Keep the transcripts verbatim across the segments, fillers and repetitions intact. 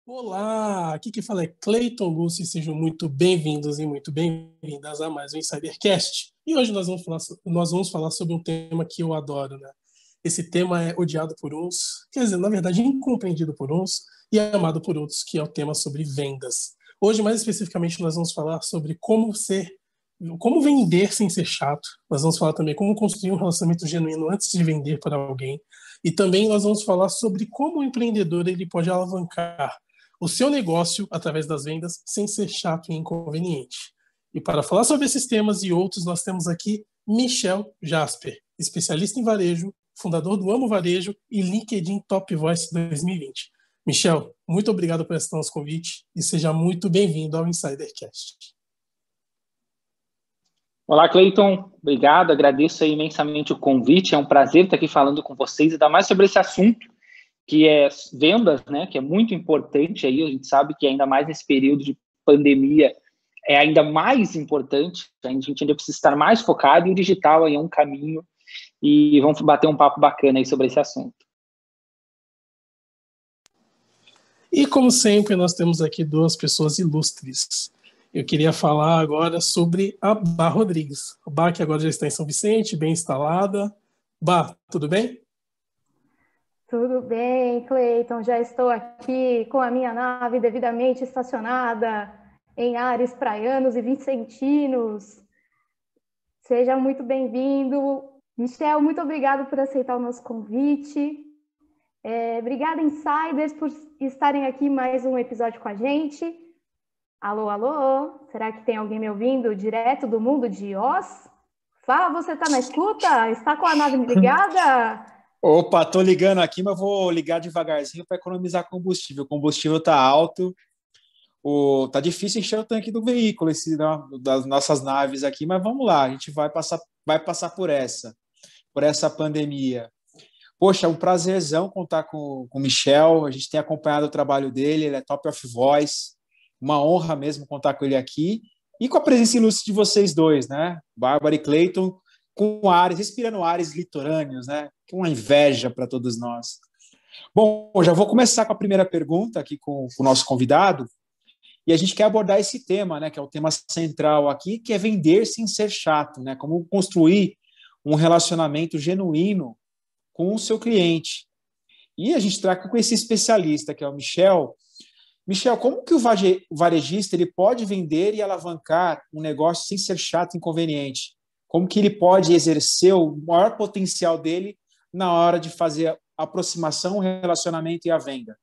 Olá, aqui que fala é Cleiton Lúcio, sejam muito bem-vindos e muito bem-vindas a mais um InsiderCast. E hoje nós vamos falar, nós vamos falar sobre um tema que eu adoro, né? Esse tema é odiado por uns, quer dizer, na verdade, incompreendido por uns e amado por outros, que é o tema sobre vendas. Hoje, mais especificamente, nós vamos falar sobre como ser, como vender sem ser chato. Nós vamos falar também como construir um relacionamento genuíno antes de vender para alguém. E também nós vamos falar sobre como o empreendedor ele pode alavancar o seu negócio através das vendas sem ser chato e inconveniente. E para falar sobre esses temas e outros, nós temos aqui Michel Jasper, especialista em varejo, fundador do Amo Varejo e LinkedIn Top Voice dois mil e vinte. Michel, muito obrigado por aceitar nosso convite e seja muito bem-vindo ao InsiderCast. Olá, Cleiton. Obrigado, agradeço imensamente o convite. É um prazer estar aqui falando com vocês, ainda mais sobre esse assunto, que é vendas, né, que é muito importante aí, a gente sabe que ainda mais nesse período de pandemia é ainda mais importante, a gente ainda precisa estar mais focado e o digital aí é um caminho e vamos bater um papo bacana aí sobre esse assunto. E como sempre, nós temos aqui duas pessoas ilustres. Eu queria falar agora sobre a Bá Rodrigues. A Bá que agora já está em São Vicente, bem instalada. Bá, tudo bem? Tudo bem, Cleiton. Já estou aqui com a minha nave devidamente estacionada em ares praianos e vicentinos. Seja muito bem-vindo. Michel, muito obrigado por aceitar o nosso convite. É, obrigada, Insiders, por estarem aqui mais um episódio com a gente. Alô, alô, será que tem alguém me ouvindo direto do mundo de Oz? Fala, você está na escuta? Está com a nave ligada? Opa, tô ligando aqui, mas vou ligar devagarzinho para economizar combustível. O combustível tá alto, o... tá difícil encher o tanque do veículo, esse, das nossas naves aqui, mas vamos lá, a gente vai passar, vai passar por essa, por essa pandemia. Poxa, é um prazerzão contar com, com o Michel, a gente tem acompanhado o trabalho dele, ele é top of voice, uma honra mesmo contar com ele aqui, e com a presença ilustre de vocês dois, né? Bárbara e Cleiton, com ares, respirando ares litorâneos, né? Que uma inveja para todos nós. Bom, já vou começar com a primeira pergunta aqui com, com o nosso convidado, e a gente quer abordar esse tema, né? Que é o tema central aqui, que é vender sem ser chato, né? Como construir um relacionamento genuíno com o seu cliente. E a gente traga com esse especialista, que é o Michel. Michel, como que o varejista ele pode vender e alavancar um negócio sem ser chato e inconveniente? Como que ele pode exercer o maior potencial dele na hora de fazer a aproximação, o relacionamento e a venda?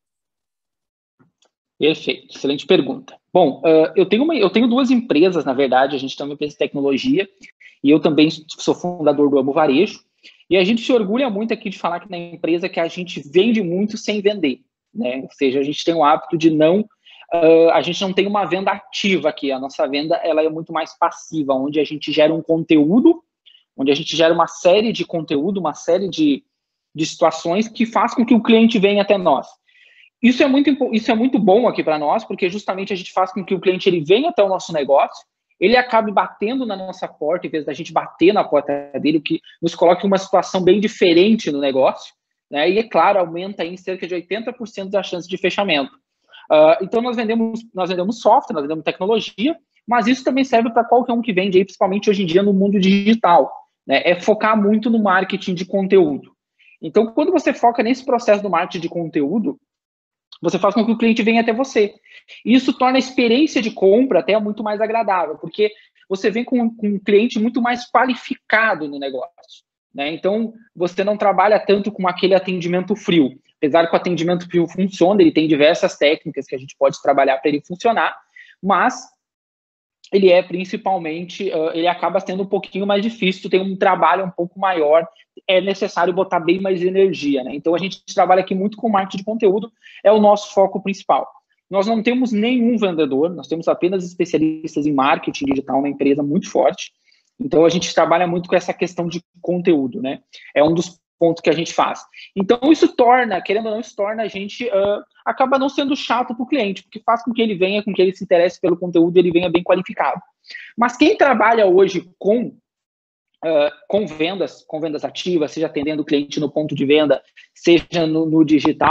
Perfeito, excelente pergunta. Bom, uh, eu, tenho uma, eu tenho duas empresas, na verdade, a gente tem uma empresa de tecnologia e eu também sou fundador do Amo Varejo, e a gente se orgulha muito aqui de falar que na empresa que a gente vende muito sem vender, né? Ou seja, a gente tem o hábito de não... Uh, a gente não tem uma venda ativa aqui, a nossa venda ela é muito mais passiva, onde a gente gera um conteúdo, onde a gente gera uma série de conteúdo, uma série de, de situações que faz com que o cliente venha até nós. Isso é muito, isso é muito bom aqui para nós, porque justamente a gente faz com que o cliente ele venha até o nosso negócio, ele acabe batendo na nossa porta, em vez da gente bater na porta dele, o que nos coloca em uma situação bem diferente no negócio, né? E, é claro, aumenta em cerca de oitenta por cento da chance de fechamento. Uh, então, nós vendemos, nós vendemos software, nós vendemos tecnologia, mas isso também serve para qualquer um que vende, aí, principalmente hoje em dia no mundo digital, né? É focar muito no marketing de conteúdo. Então, quando você foca nesse processo do marketing de conteúdo, você faz com que o cliente venha até você. E isso torna a experiência de compra até muito mais agradável, porque você vem com, com um cliente muito mais qualificado no negócio, né? Então, você não trabalha tanto com aquele atendimento frio. Apesar que o atendimento frio funciona, ele tem diversas técnicas que a gente pode trabalhar para ele funcionar, mas ele é principalmente, uh, ele acaba sendo um pouquinho mais difícil, tem um trabalho um pouco maior, é necessário botar bem mais energia, né? Então, a gente trabalha aqui muito com marketing de conteúdo, é o nosso foco principal. Nós não temos nenhum vendedor, nós temos apenas especialistas em marketing digital, uma empresa muito forte. Então, a gente trabalha muito com essa questão de conteúdo, né? É um dos pontos que a gente faz. Então, isso torna, querendo ou não, isso torna a gente, uh, acaba não sendo chato para o cliente, porque faz com que ele venha, com que ele se interesse pelo conteúdo, ele venha bem qualificado. Mas quem trabalha hoje com, uh, com vendas, com vendas ativas, seja atendendo o cliente no ponto de venda, seja no, no digital,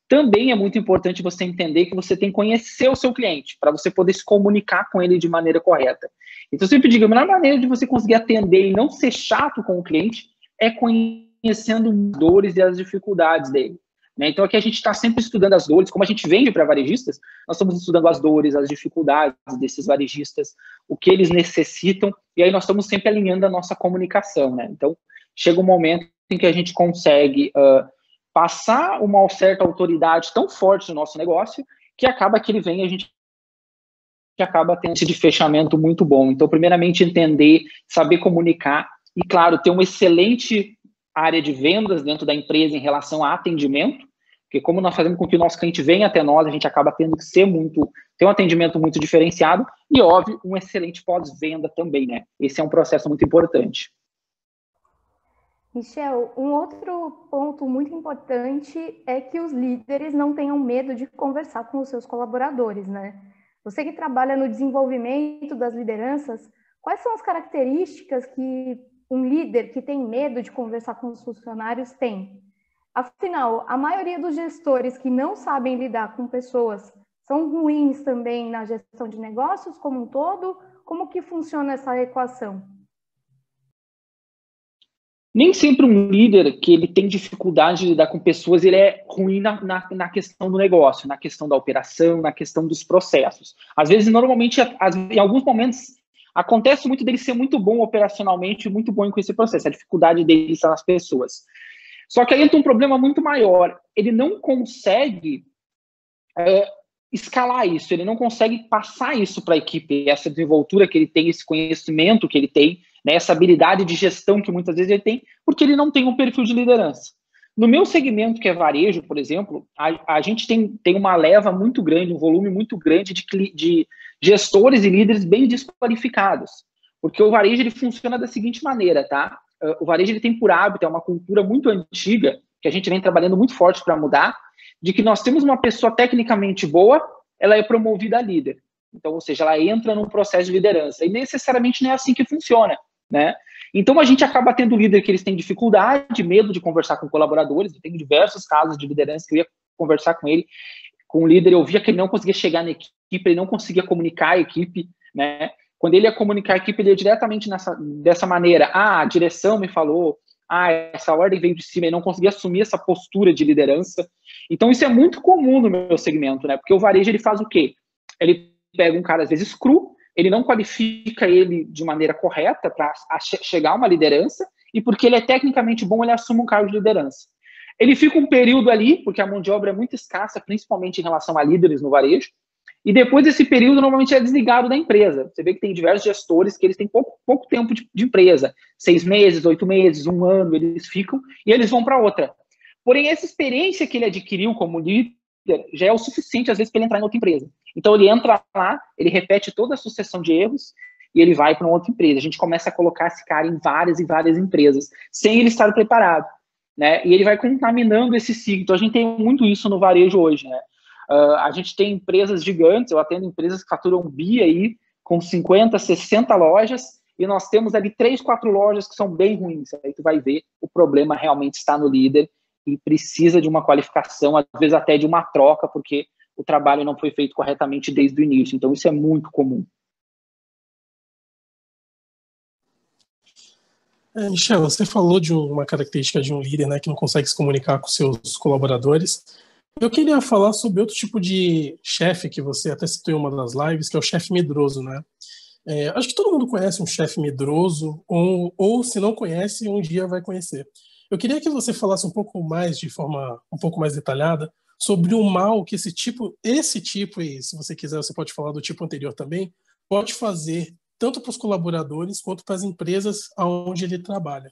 também é muito importante você entender que você tem que conhecer o seu cliente, para você poder se comunicar com ele de maneira correta. Então, eu sempre digo, a melhor maneira de você conseguir atender e não ser chato com o cliente é conhecendo as dores e as dificuldades dele. Né? Então, aqui a gente está sempre estudando as dores, como a gente vende para varejistas, nós estamos estudando as dores, as dificuldades desses varejistas, o que eles necessitam, e aí nós estamos sempre alinhando a nossa comunicação. Né? Então, chega um momento em que a gente consegue uh, passar uma certa autoridade tão forte no nosso negócio, que acaba que ele vem e a gente que acaba tendo esse de fechamento muito bom. Então, primeiramente, entender, saber comunicar, e, claro, ter uma excelente área de vendas dentro da empresa em relação a atendimento, porque como nós fazemos com que o nosso cliente venha até nós, a gente acaba tendo que ser muito, ter um atendimento muito diferenciado, e, óbvio, um excelente pós-venda também, né? Esse é um processo muito importante. Michel, um outro ponto muito importante é que os líderes não tenham medo de conversar com os seus colaboradores, né? Você que trabalha no desenvolvimento das lideranças, quais são as características que um líder que tem medo de conversar com os funcionários tem? Afinal, a maioria dos gestores que não sabem lidar com pessoas são ruins também na gestão de negócios como um todo? Como que funciona essa equação? Nem sempre um líder que ele tem dificuldade de lidar com pessoas, ele é ruim na, na, na questão do negócio, na questão da operação, na questão dos processos. Às vezes, normalmente, as, em alguns momentos, acontece muito dele ser muito bom operacionalmente, muito bom com esse processo, a dificuldade dele está nas pessoas. Só que aí entra um problema muito maior, ele não consegue é, escalar isso, ele não consegue passar isso para a equipe, essa desenvoltura que ele tem, esse conhecimento que ele tem, né, essa habilidade de gestão que muitas vezes ele tem, porque ele não tem um perfil de liderança. No meu segmento, que é varejo, por exemplo, a, a gente tem, tem uma leva muito grande, um volume muito grande de, de gestores e líderes bem desqualificados, porque o varejo ele funciona da seguinte maneira, tá? O varejo ele tem por hábito, é uma cultura muito antiga, que a gente vem trabalhando muito forte para mudar, de que nós temos uma pessoa tecnicamente boa, ela é promovida a líder. Então, ou seja, ela entra num processo de liderança, e necessariamente não é assim que funciona. Né? Então, a gente acaba tendo líder que eles têm dificuldade, medo de conversar com colaboradores. Eu tenho diversos casos de liderança que eu ia conversar com ele, com o líder, eu via que ele não conseguia chegar na equipe, ele não conseguia comunicar a equipe, né? Quando ele ia comunicar a equipe, ele ia diretamente nessa, dessa maneira, ah, a direção me falou, ah, essa ordem veio de cima, ele não conseguia assumir essa postura de liderança. Então, isso é muito comum no meu segmento, né? Porque o varejo, ele faz o quê? Ele pega um cara, às vezes, cru, ele não qualifica ele de maneira correta para chegar a uma liderança, e porque ele é tecnicamente bom, ele assume um cargo de liderança. Ele fica um período ali, porque a mão de obra é muito escassa, principalmente em relação a líderes no varejo, e depois desse período, normalmente é desligado da empresa. Você vê que tem diversos gestores que eles têm pouco, pouco tempo de, de empresa, seis meses, oito meses, um ano, eles ficam, e eles vão para outra. Porém, essa experiência que ele adquiriu como líder já é o suficiente, às vezes, para ele entrar em outra empresa. Então, ele entra lá, ele repete toda a sucessão de erros e ele vai para uma outra empresa. A gente começa a colocar esse cara em várias e várias empresas, sem ele estar preparado, né? E ele vai contaminando esse ciclo. Então, a gente tem muito isso no varejo hoje, né? Uh, a gente tem empresas gigantes, eu atendo empresas que faturam bi aí, com cinquenta, sessenta lojas, e nós temos ali três, quatro lojas que são bem ruins. Aí tu vai ver, o problema realmente está no líder e precisa de uma qualificação, às vezes até de uma troca, porque o trabalho não foi feito corretamente desde o início. Então, isso é muito comum. É, Michel, você falou de uma característica de um líder, né, que não consegue se comunicar com seus colaboradores. Eu queria falar sobre outro tipo de chefe que você até citou em uma das lives, que é o chefe medroso, né? É, acho que todo mundo conhece um chefe medroso, ou, ou se não conhece, um dia vai conhecer. Eu queria que você falasse um pouco mais, de forma um pouco mais detalhada, sobre o mal que esse tipo, esse tipo, e se você quiser você pode falar do tipo anterior também, pode fazer tanto para os colaboradores quanto para as empresas onde ele trabalha.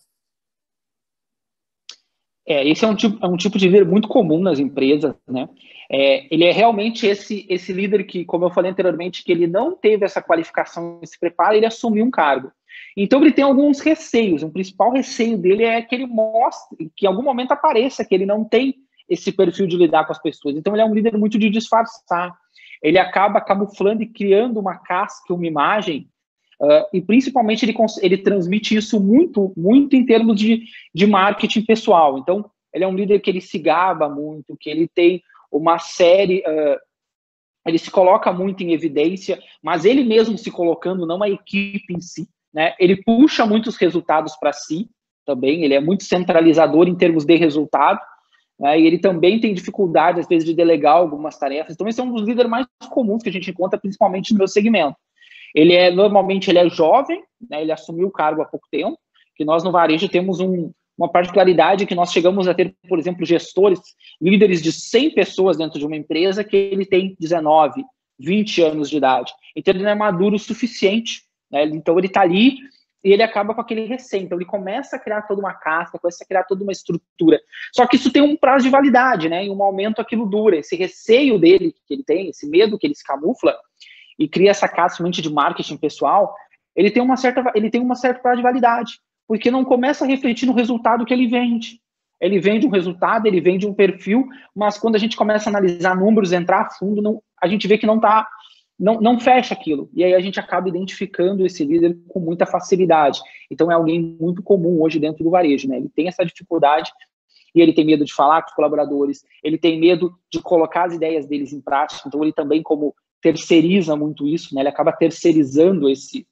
É, esse é um tipo, é um tipo de líder muito comum nas empresas, né? É, ele é realmente esse, esse líder que, como eu falei anteriormente, que ele não teve essa qualificação, esse preparo, ele assumiu um cargo. Então, ele tem alguns receios. O principal receio dele é que ele mostre, que em algum momento apareça que ele não tem esse perfil de lidar com as pessoas. Então, ele é um líder muito de disfarçar. Ele acaba camuflando e criando uma casca, uma imagem, uh, e principalmente ele, ele transmite isso muito, muito em termos de, de marketing pessoal. Então, ele é um líder que ele se gaba muito, que ele tem uma série, uh, ele se coloca muito em evidência, mas ele mesmo se colocando, não a equipe em si, né? Ele puxa muitos resultados para si também, ele é muito centralizador em termos de resultado, né? E ele também tem dificuldade, às vezes, de delegar algumas tarefas. Então, esse é um dos líderes mais comuns que a gente encontra, principalmente no meu segmento. Ele é, normalmente, ele é jovem, né? Ele assumiu o cargo há pouco tempo, que nós no varejo temos um, uma particularidade que nós chegamos a ter, por exemplo, gestores, líderes de cem pessoas dentro de uma empresa que ele tem dezenove, vinte anos de idade. Então, ele não é maduro o suficiente, né? Então, ele está ali e ele acaba com aquele recém. Então, ele começa a criar toda uma casca, começa a criar toda uma estrutura. Só que isso tem um prazo de validade, né? Em um momento aquilo dura. Esse receio dele que ele tem, esse medo que ele se camufla e cria essa casca de marketing pessoal, ele tem uma certa, ele tem uma certa prazo de validade, porque não começa a refletir no resultado que ele vende. Ele vende um resultado, ele vende um perfil, mas quando a gente começa a analisar números, entrar a fundo, não, a gente vê que não tá, não, não fecha aquilo. E aí a gente acaba identificando esse líder com muita facilidade. Então é alguém muito comum hoje dentro do varejo, né? Ele tem essa dificuldade e ele tem medo de falar com os colaboradores, ele tem medo de colocar as ideias deles em prática, então ele também como terceiriza muito isso, né? Ele acaba terceirizando esse,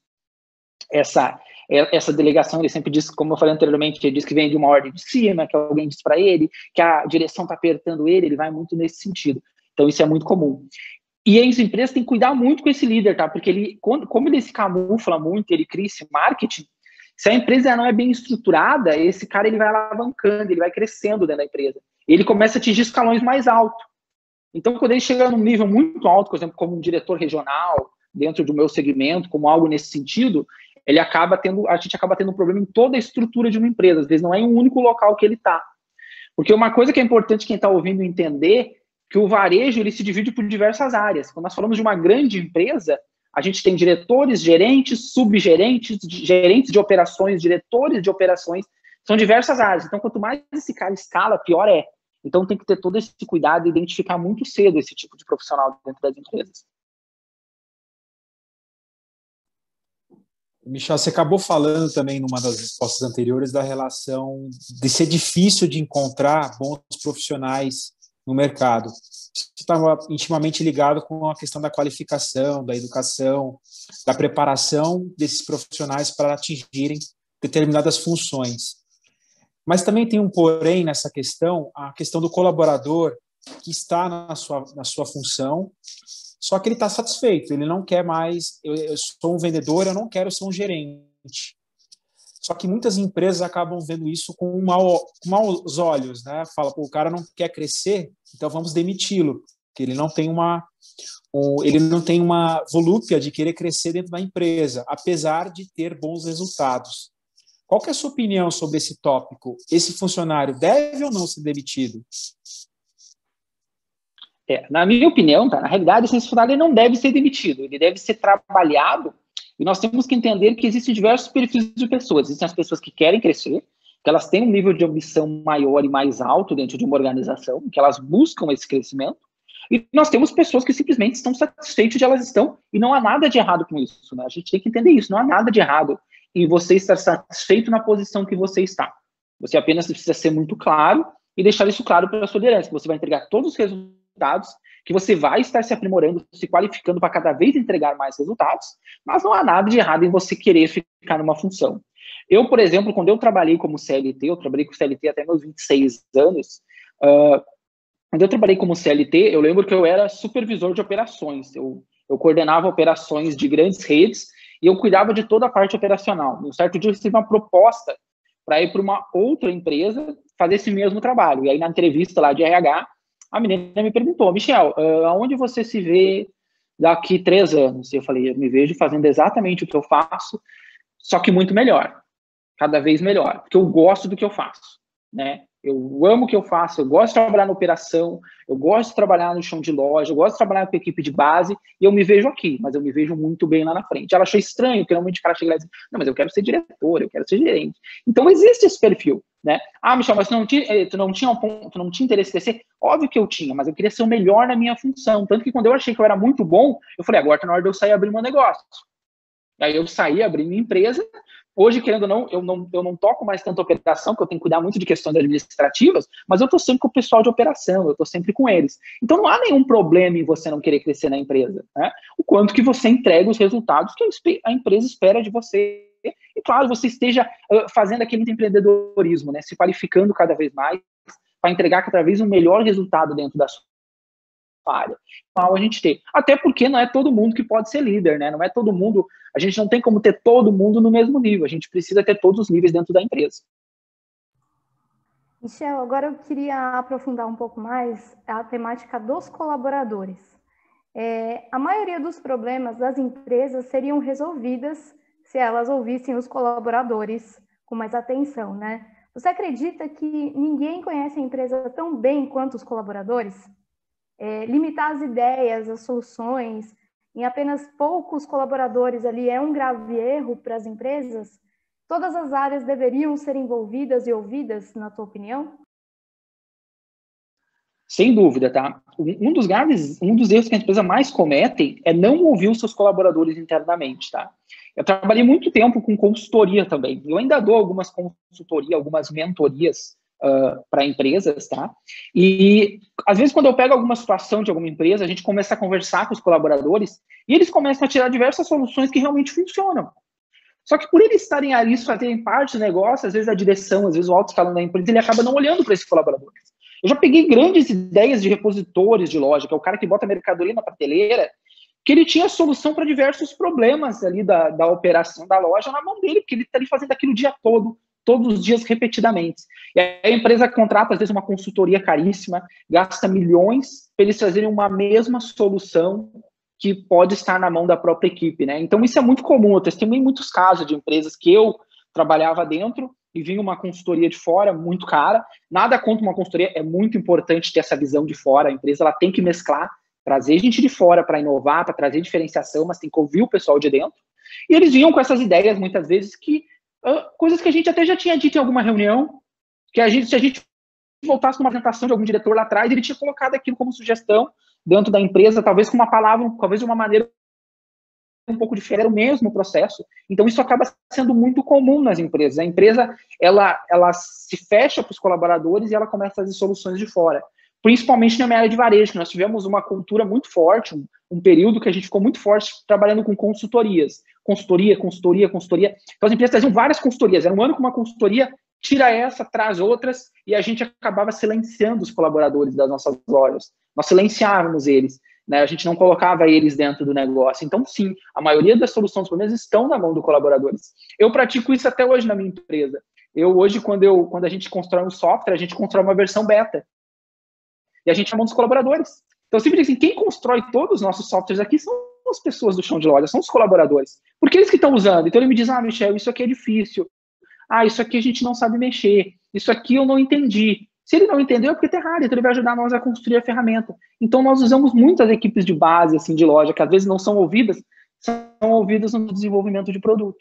essa... essa delegação. Ele sempre diz, como eu falei anteriormente, ele diz que vem de uma ordem de cima, que alguém diz para ele, que a direção está apertando ele, ele vai muito nesse sentido. Então, isso é muito comum. E as empresas têm que cuidar muito com esse líder, tá? Porque ele, como ele se camufla muito, ele cria esse marketing, se a empresa não é bem estruturada, esse cara ele vai alavancando, ele vai crescendo dentro da empresa. Ele começa a atingir escalões mais altos. Então, quando ele chega num nível muito alto, por exemplo, como um diretor regional, dentro do meu segmento, como algo nesse sentido, ele acaba tendo, a gente acaba tendo um problema em toda a estrutura de uma empresa, às vezes não é em um único local que ele está. Porque uma coisa que é importante quem está ouvindo entender, que o varejo ele se divide por diversas áreas. Quando nós falamos de uma grande empresa, a gente tem diretores, gerentes, subgerentes, gerentes de operações, diretores de operações, são diversas áreas. Então, quanto mais esse cara escala, pior é. Então, tem que ter todo esse cuidado e identificar muito cedo esse tipo de profissional dentro das empresas. Michel, você acabou falando também numa das respostas anteriores da relação de ser difícil de encontrar bons profissionais no mercado. Isso estava intimamente ligado com a questão da qualificação, da educação, da preparação desses profissionais para atingirem determinadas funções. Mas também tem um porém nessa questão, a questão do colaborador que está na sua, na sua função, só que ele está satisfeito, ele não quer mais, eu, eu sou um vendedor, eu não quero ser um gerente. Só que muitas empresas acabam vendo isso com, mal, com maus olhos, né? Fala, pô, o cara não quer crescer, então vamos demiti-lo, porque ele não tem uma, um, ele não tem uma volúpia de querer crescer dentro da empresa, apesar de ter bons resultados. Qual que é a sua opinião sobre esse tópico? Esse funcionário deve ou não ser demitido? É, na minha opinião, tá, na realidade, esse funcionário não deve ser demitido, ele deve ser trabalhado, e nós temos que entender que existem diversos perfis de pessoas. Existem as pessoas que querem crescer, que elas têm um nível de ambição maior e mais alto dentro de uma organização, que elas buscam esse crescimento, e nós temos pessoas que simplesmente estão satisfeitas de elas estão, e não há nada de errado com isso, né? A gente tem que entender isso, não há nada de errado em você estar satisfeito na posição que você está. Você apenas precisa ser muito claro e deixar isso claro para a sua liderança, que você vai entregar todos os resultados, que você vai estar se aprimorando, se qualificando para cada vez entregar mais resultados, mas não há nada de errado em você querer ficar numa função. Eu, por exemplo, quando eu trabalhei como C L T, eu trabalhei com C L T até meus vinte e seis anos, uh, quando eu trabalhei como C L T, eu lembro que eu era supervisor de operações, eu, eu coordenava operações de grandes redes e eu cuidava de toda a parte operacional. Um certo dia eu recebi uma proposta para ir para uma outra empresa fazer esse mesmo trabalho, e aí na entrevista lá de R H, a menina me perguntou, Michel, uh, aonde você se vê daqui três anos? E eu falei, eu me vejo fazendo exatamente o que eu faço, só que muito melhor, cada vez melhor, porque eu gosto do que eu faço, né? Eu amo o que eu faço, eu gosto de trabalhar na operação, eu gosto de trabalhar no chão de loja, eu gosto de trabalhar com a equipe de base, e eu me vejo aqui, mas eu me vejo muito bem lá na frente. Ela achou estranho, porque normalmente o cara chega lá e diz, não, mas eu quero ser diretor, eu quero ser gerente. Então existe esse perfil, né? Ah, Michel, mas tu não tinha, tu não tinha, um, tu não tinha interesse em crescer? Óbvio que eu tinha, mas eu queria ser o melhor na minha função. Tanto que quando eu achei que eu era muito bom, eu falei, agora tá na hora de eu sair abrir meu negócio. Aí eu saí, abri minha empresa, Hoje, querendo ou não, eu não, eu não toco mais tanto operação, porque eu tenho que cuidar muito de questões administrativas, mas eu estou sempre com o pessoal de operação, eu estou sempre com eles. Então, não há nenhum problema em você não querer crescer na empresa, né? O quanto que você entrega os resultados que a empresa espera de você. E, claro, você esteja uh, fazendo aquele empreendedorismo, né? Se qualificando cada vez mais para entregar cada vez um melhor resultado dentro da sua área. Então, a gente ter. Até porque não é todo mundo que pode ser líder, né? Não é todo mundo, a gente não tem como ter todo mundo no mesmo nível, a gente precisa ter todos os níveis dentro da empresa. Michel, agora eu queria aprofundar um pouco mais a temática dos colaboradores. É, a maioria dos problemas das empresas seriam resolvidas se elas ouvissem os colaboradores com mais atenção, né? Você acredita que ninguém conhece a empresa tão bem quanto os colaboradores? É, limitar as ideias, as soluções, em apenas poucos colaboradores ali é um grave erro para as empresas? Todas as áreas deveriam ser envolvidas e ouvidas, na tua opinião? Sem dúvida, tá? Um dos graves, um dos erros que as empresas mais cometem é não ouvir os seus colaboradores internamente, tá? Eu trabalhei muito tempo com consultoria também. Eu ainda dou algumas consultorias, algumas mentorias uh, para empresas, tá? E, às vezes, quando eu pego alguma situação de alguma empresa, a gente começa a conversar com os colaboradores e eles começam a tirar diversas soluções que realmente funcionam. Só que por eles estarem ali, fazerem parte do negócio, às vezes a direção, às vezes o alto escalão da empresa, ele acaba não olhando para esses colaboradores. Eu já peguei grandes ideias de repositores de loja, que é o cara que bota a mercadoria na prateleira, que ele tinha solução para diversos problemas ali da, da operação da loja na mão dele, porque ele está ali fazendo aquilo o dia todo, todos os dias repetidamente. E aí a empresa contrata, às vezes, uma consultoria caríssima, gasta milhões para eles trazerem uma mesma solução que pode estar na mão da própria equipe, né? Então, isso é muito comum. Eu testemunhei muitos casos de empresas que eu trabalhava dentro e vinha uma consultoria de fora muito cara. Nada contra uma consultoria, é muito importante ter essa visão de fora. A empresa ela tem que mesclar, trazer gente de fora para inovar, para trazer diferenciação, mas tem que ouvir o pessoal de dentro. E eles vinham com essas ideias, muitas vezes, que uh, coisas que a gente até já tinha dito em alguma reunião, que a gente, se a gente voltasse numa apresentação de algum diretor lá atrás, ele tinha colocado aquilo como sugestão dentro da empresa, talvez com uma palavra, talvez de uma maneira um pouco diferente, era o mesmo processo. Então, isso acaba sendo muito comum nas empresas. A empresa, ela, ela se fecha para os colaboradores e ela começa a fazer soluções de fora. Principalmente na minha área de varejo, que nós tivemos uma cultura muito forte, um, um período que a gente ficou muito forte trabalhando com consultorias. Consultoria, consultoria, consultoria. Então, as empresas traziam várias consultorias. Era um ano com uma consultoria, tira essa, traz outras, e a gente acabava silenciando os colaboradores das nossas lojas. Nós silenciávamos eles, né? A gente não colocava eles dentro do negócio. Então, sim, a maioria das soluções, pelo menos, estão na mão dos colaboradores. Eu pratico isso até hoje na minha empresa. Eu, hoje, quando, eu, quando a gente constrói um software, a gente constrói uma versão beta. E a gente é na mão dos colaboradores. Então, sempre assim, quem constrói todos os nossos softwares aqui são as pessoas do chão de loja, são os colaboradores. Porque eles que estão usando. Então, ele me diz, ah, Michel, isso aqui é difícil. Ah, isso aqui a gente não sabe mexer. Isso aqui eu não entendi. Se ele não entendeu, é porque está errado, então ele vai ajudar nós a construir a ferramenta. Então, nós usamos muitas equipes de base, assim, de loja, que às vezes não são ouvidas, são ouvidas no desenvolvimento de produto.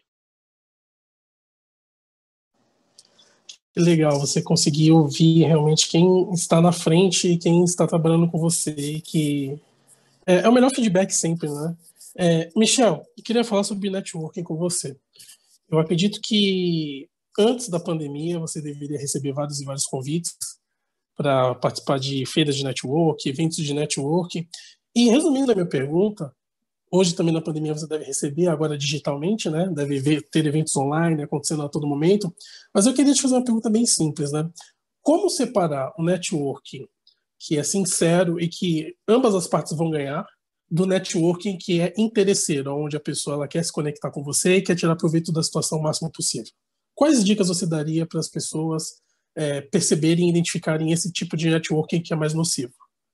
Que legal, você conseguir ouvir realmente quem está na frente e quem está trabalhando com você, que é, é o melhor feedback sempre, né? É, Michel, eu queria falar sobre networking com você. Eu acredito que antes da pandemia você deveria receber vários e vários convites para participar de feiras de network, eventos de network. E resumindo a minha pergunta, hoje também na pandemia você deve receber, agora digitalmente, né? Deve ver, ter eventos online acontecendo a todo momento. Mas eu queria te fazer uma pergunta bem simples, né? Como separar o networking que é sincero e que ambas as partes vão ganhar, do networking que é interesseiro, onde a pessoa ela quer se conectar com você e quer tirar proveito da situação o máximo possível? Quais dicas você daria para as pessoas é, perceberem e identificarem esse tipo de networking que é mais nocivo?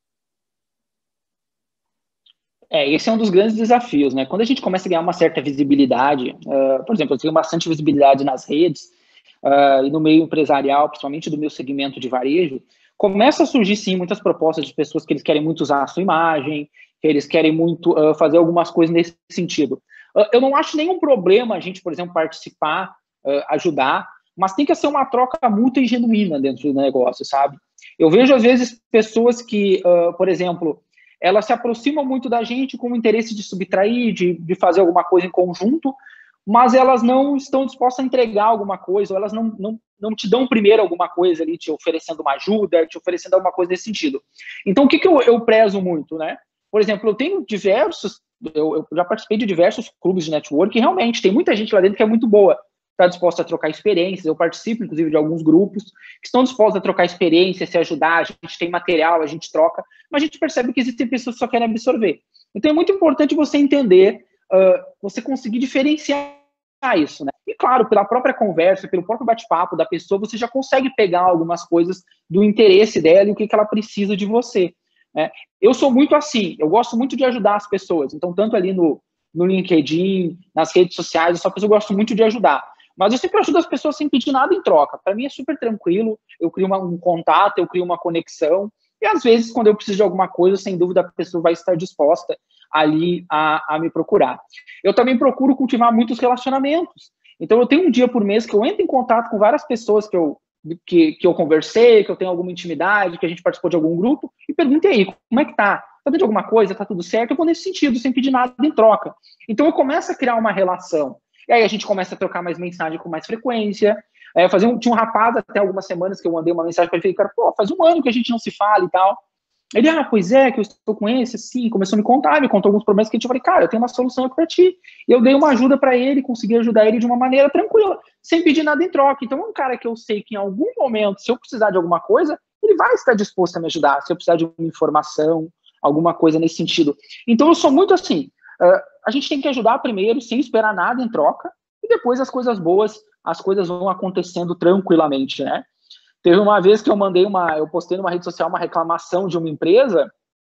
É, esse é um dos grandes desafios, né? Quando a gente começa a ganhar uma certa visibilidade, uh, por exemplo, eu tenho bastante visibilidade nas redes uh, e no meio empresarial, principalmente do meu segmento de varejo, começa a surgir, sim, muitas propostas de pessoas que eles querem muito usar a sua imagem, que eles querem muito uh, fazer algumas coisas nesse sentido. Uh, eu não acho nenhum problema a gente, por exemplo, participar, uh, ajudar, mas tem que ser uma troca mútua e genuína dentro do negócio, sabe? Eu vejo, às vezes, pessoas que, uh, por exemplo, elas se aproximam muito da gente com o interesse de subtrair, de, de fazer alguma coisa em conjunto, mas elas não estão dispostas a entregar alguma coisa, ou elas não, não, não te dão primeiro alguma coisa ali, te oferecendo uma ajuda, te oferecendo alguma coisa nesse sentido. Então, o que, que eu, eu prezo muito, né? Por exemplo, eu tenho diversos, eu, eu já participei de diversos clubes de network, e realmente tem muita gente lá dentro que é muito boa, está disposta a trocar experiências. Eu participo, inclusive, de alguns grupos que estão dispostos a trocar experiências, se ajudar, a gente tem material, a gente troca, mas a gente percebe que existem pessoas que só querem absorver. Então, é muito importante você entender, uh, você conseguir diferenciar isso, né? E, claro, pela própria conversa, pelo próprio bate-papo da pessoa, você já consegue pegar algumas coisas do interesse dela e o que, que ela precisa de você, né? Eu sou muito assim, eu gosto muito de ajudar as pessoas, então, tanto ali no, no LinkedIn, nas redes sociais, eu sou uma pessoa que eu gosto muito de ajudar. Mas eu sempre ajudo as pessoas sem pedir nada em troca. Para mim é super tranquilo, eu crio uma, um contato, eu crio uma conexão, e às vezes, quando eu preciso de alguma coisa, sem dúvida, a pessoa vai estar disposta ali a, a me procurar. Eu também procuro cultivar muitos relacionamentos. Então, eu tenho um dia por mês que eu entro em contato com várias pessoas que eu, que, que eu conversei, que eu tenho alguma intimidade, que a gente participou de algum grupo, e pergunto aí, como é que tá? Tá dentro de alguma coisa? Tá tudo certo? Eu vou nesse sentido, sem pedir nada em troca. Então, eu começo a criar uma relação. E aí a gente começa a trocar mais mensagem com mais frequência. É, fazer um, tinha um rapaz até algumas semanas que eu mandei uma mensagem para ele, falei, cara, pô, faz um ano que a gente não se fala e tal. Ele, ah, pois é, que eu estou com esse, sim, começou a me contar, me contou alguns problemas que a gente, eu falei, cara, eu tenho uma solução aqui para ti. E eu dei uma ajuda para ele, consegui ajudar ele de uma maneira tranquila, sem pedir nada em troca. Então é um cara que eu sei que em algum momento, se eu precisar de alguma coisa, ele vai estar disposto a me ajudar, se eu precisar de uma informação, alguma coisa nesse sentido. Então eu sou muito assim, uh, a gente tem que ajudar primeiro, sem esperar nada em troca, e depois as coisas boas, as coisas vão acontecendo tranquilamente, né? Teve uma vez que eu mandei uma, eu postei numa rede social uma reclamação de uma empresa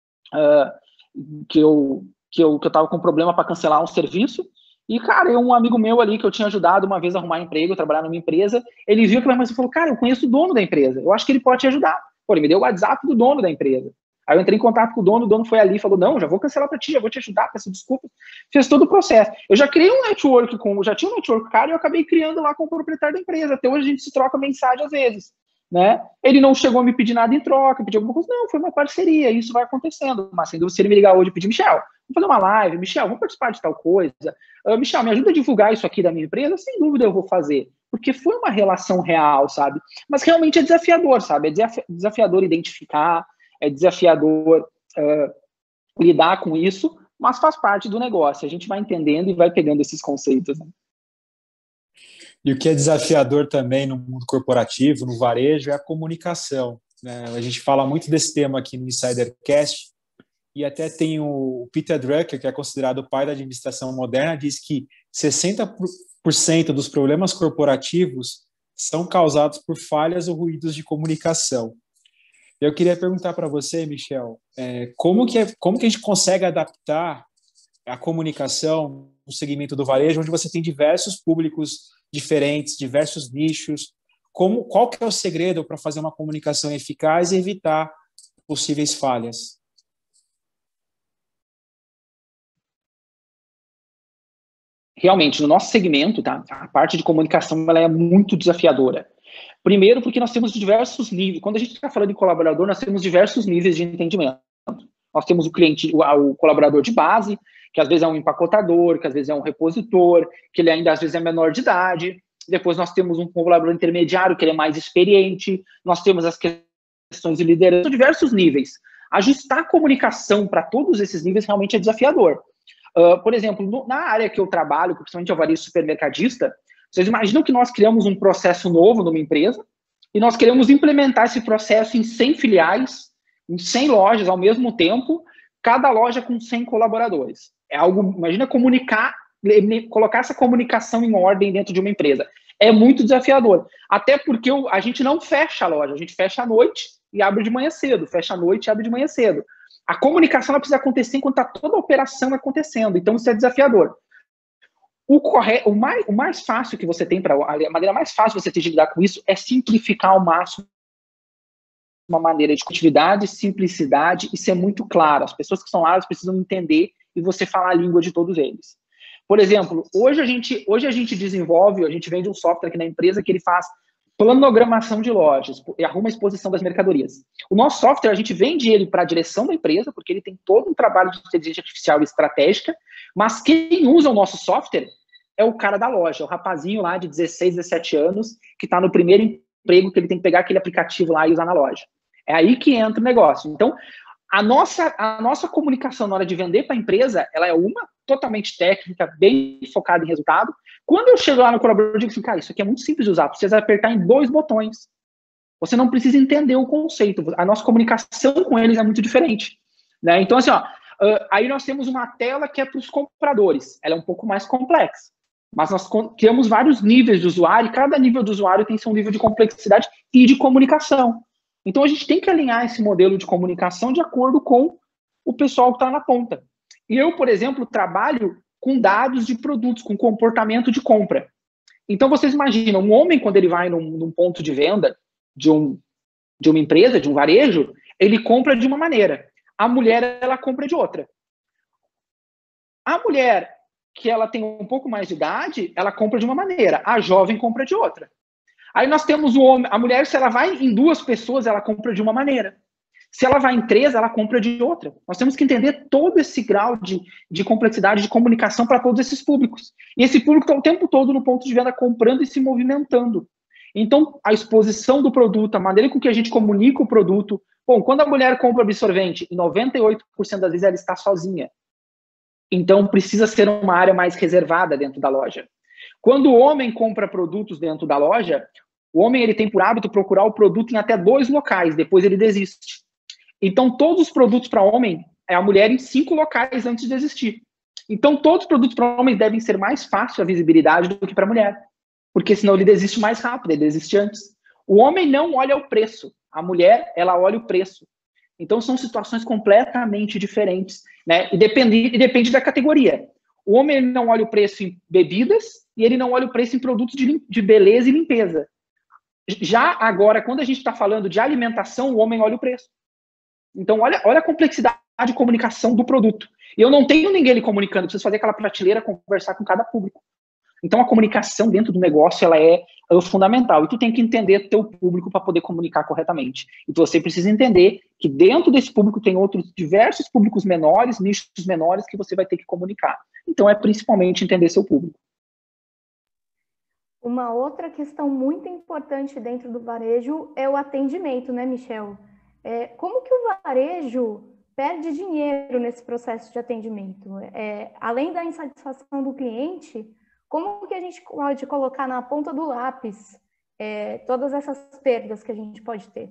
uh, que eu que eu que eu tava com problema para cancelar um serviço, e, cara, um amigo meu ali que eu tinha ajudado uma vez a arrumar emprego, trabalhar numa empresa, ele viu que mas falou, cara, eu conheço o dono da empresa, eu acho que ele pode te ajudar. Pô, ele me deu o WhatsApp do dono da empresa. Aí eu entrei em contato com o dono, o dono foi ali e falou, não, já vou cancelar para ti, já vou te ajudar, peço desculpas. Fez todo o processo. Eu já criei um network com, já tinha um network, cara, e eu acabei criando lá com o proprietário da empresa. Até hoje a gente se troca mensagem às vezes, né? Ele não chegou a me pedir nada em troca, pediu alguma coisa, não, foi uma parceria, isso vai acontecendo. Mas sem dúvida, se ele me ligar hoje e pedir, Michel, vamos fazer uma live, Michel, vamos participar de tal coisa, uh, Michel, me ajuda a divulgar isso aqui da minha empresa, sem dúvida eu vou fazer. Porque foi uma relação real, sabe? Mas realmente é desafiador, sabe? É desafiador identificar, é desafiador uh, lidar com isso, mas faz parte do negócio. A gente vai entendendo e vai pegando esses conceitos, né? E o que é desafiador também no mundo corporativo, no varejo, é a comunicação, né? A gente fala muito desse tema aqui no InsiderCast, e até tem o Peter Drucker, que é considerado o pai da administração moderna, diz que sessenta por cento dos problemas corporativos são causados por falhas ou ruídos de comunicação. Eu queria perguntar para você, Michel, é, como, que é, como que a gente consegue adaptar a comunicação no segmento do varejo, onde você tem diversos públicos diferentes, diversos nichos? Como, qual que é o segredo para fazer uma comunicação eficaz e evitar possíveis falhas? Realmente, no nosso segmento, tá, a parte de comunicação ela é muito desafiadora. Primeiro, porque nós temos diversos níveis. Quando a gente está falando de colaborador, nós temos diversos níveis de entendimento. Nós temos o cliente, o, o colaborador de base, que às vezes é um empacotador, que às vezes é um repositor, que ele ainda às vezes é menor de idade. Depois nós temos um colaborador intermediário, que ele é mais experiente. Nós temos as questões de liderança, são diversos níveis. Ajustar a comunicação para todos esses níveis realmente é desafiador. Uh, por exemplo, no, na área que eu trabalho, principalmente a varejo supermercadista, vocês imaginam que nós criamos um processo novo numa empresa e nós queremos implementar esse processo em cem filiais, em cem lojas ao mesmo tempo, cada loja com cem colaboradores. É algo, imagina comunicar, colocar essa comunicação em ordem dentro de uma empresa. É muito desafiador, até porque eu, a gente não fecha a loja, a gente fecha à noite e abre de manhã cedo, fecha à noite e abre de manhã cedo. A comunicação ela precisa acontecer enquanto está toda a operação acontecendo, então isso é desafiador. O, corre... o, mais, o mais fácil que você tem, para a maneira mais fácil você ter de lidar com isso é simplificar ao máximo uma maneira de atividade, simplicidade e ser muito claro. As pessoas que estão lá elas precisam entender e você falar a língua de todos eles. Por exemplo, hoje a gente, hoje a gente desenvolve, a gente vende um software aqui na empresa que ele faz planogramação de lojas e arruma a exposição das mercadorias. O nosso software, a gente vende ele para a direção da empresa, porque ele tem todo um trabalho de inteligência artificial e estratégica, mas quem usa o nosso software é o cara da loja, o rapazinho lá de dezesseis, dezessete anos, que está no primeiro emprego, que ele tem que pegar aquele aplicativo lá e usar na loja. É aí que entra o negócio. Então, a nossa, a nossa comunicação na hora de vender para a empresa, ela é uma, totalmente técnica, bem focada em resultado. Quando eu chego lá no colaborador, eu digo assim, cara, isso aqui é muito simples de usar, precisa apertar em dois botões. Você não precisa entender o conceito. A nossa comunicação com eles é muito diferente. Né? Então, assim, ó, uh, aí nós temos uma tela que é para os compradores. Ela é um pouco mais complexa. Mas nós criamos vários níveis de usuário, e cada nível de usuário tem seu nível de complexidade e de comunicação. Então, a gente tem que alinhar esse modelo de comunicação de acordo com o pessoal que está na ponta. E eu, por exemplo, trabalho com dados de produtos, com comportamento de compra. Então, vocês imaginam, um homem, quando ele vai num, num ponto de venda de, um, de uma empresa, de um varejo, ele compra de uma maneira. A mulher, ela compra de outra. A mulher, que ela tem um pouco mais de idade, ela compra de uma maneira. A jovem compra de outra. Aí nós temos o homem, a mulher, se ela vai em duas pessoas, ela compra de uma maneira. Se ela vai em três, ela compra de outra. Nós temos que entender todo esse grau de, de complexidade de comunicação para todos esses públicos. E esse público está o tempo todo no ponto de venda comprando e se movimentando. Então, a exposição do produto, a maneira com que a gente comunica o produto. Bom, quando a mulher compra absorvente, em noventa e oito por cento das vezes ela está sozinha. Então, precisa ser uma área mais reservada dentro da loja. Quando o homem compra produtos dentro da loja, o homem ele tem por hábito procurar o produto em até dois locais, depois ele desiste. Então, todos os produtos para homem, é a mulher em cinco locais antes de desistir. Então, todos os produtos para homens devem ser mais fácil a visibilidade do que para a mulher, porque senão ele desiste mais rápido, ele desiste antes. O homem não olha o preço, a mulher, ela olha o preço. Então, são situações completamente diferentes, né? E depende, e depende da categoria. O homem ele não olha o preço em bebidas e ele não olha o preço em produtos de, de beleza e limpeza. Já agora, quando a gente está falando de alimentação, o homem olha o preço. Então, olha, olha a complexidade de comunicação do produto. E eu não tenho ninguém ali comunicando, eu preciso fazer aquela prateleira, conversar com cada público. Então, a comunicação dentro do negócio, ela é, é fundamental. E tu tem que entender teu público para poder comunicar corretamente. E você precisa entender que dentro desse público tem outros diversos públicos menores, nichos menores que você vai ter que comunicar. Então, é principalmente entender seu público. Uma outra questão muito importante dentro do varejo é o atendimento, né, Michel? É, como que o varejo perde dinheiro nesse processo de atendimento? É, além da insatisfação do cliente, como que a gente pode colocar na ponta do lápis é, todas essas perdas que a gente pode ter?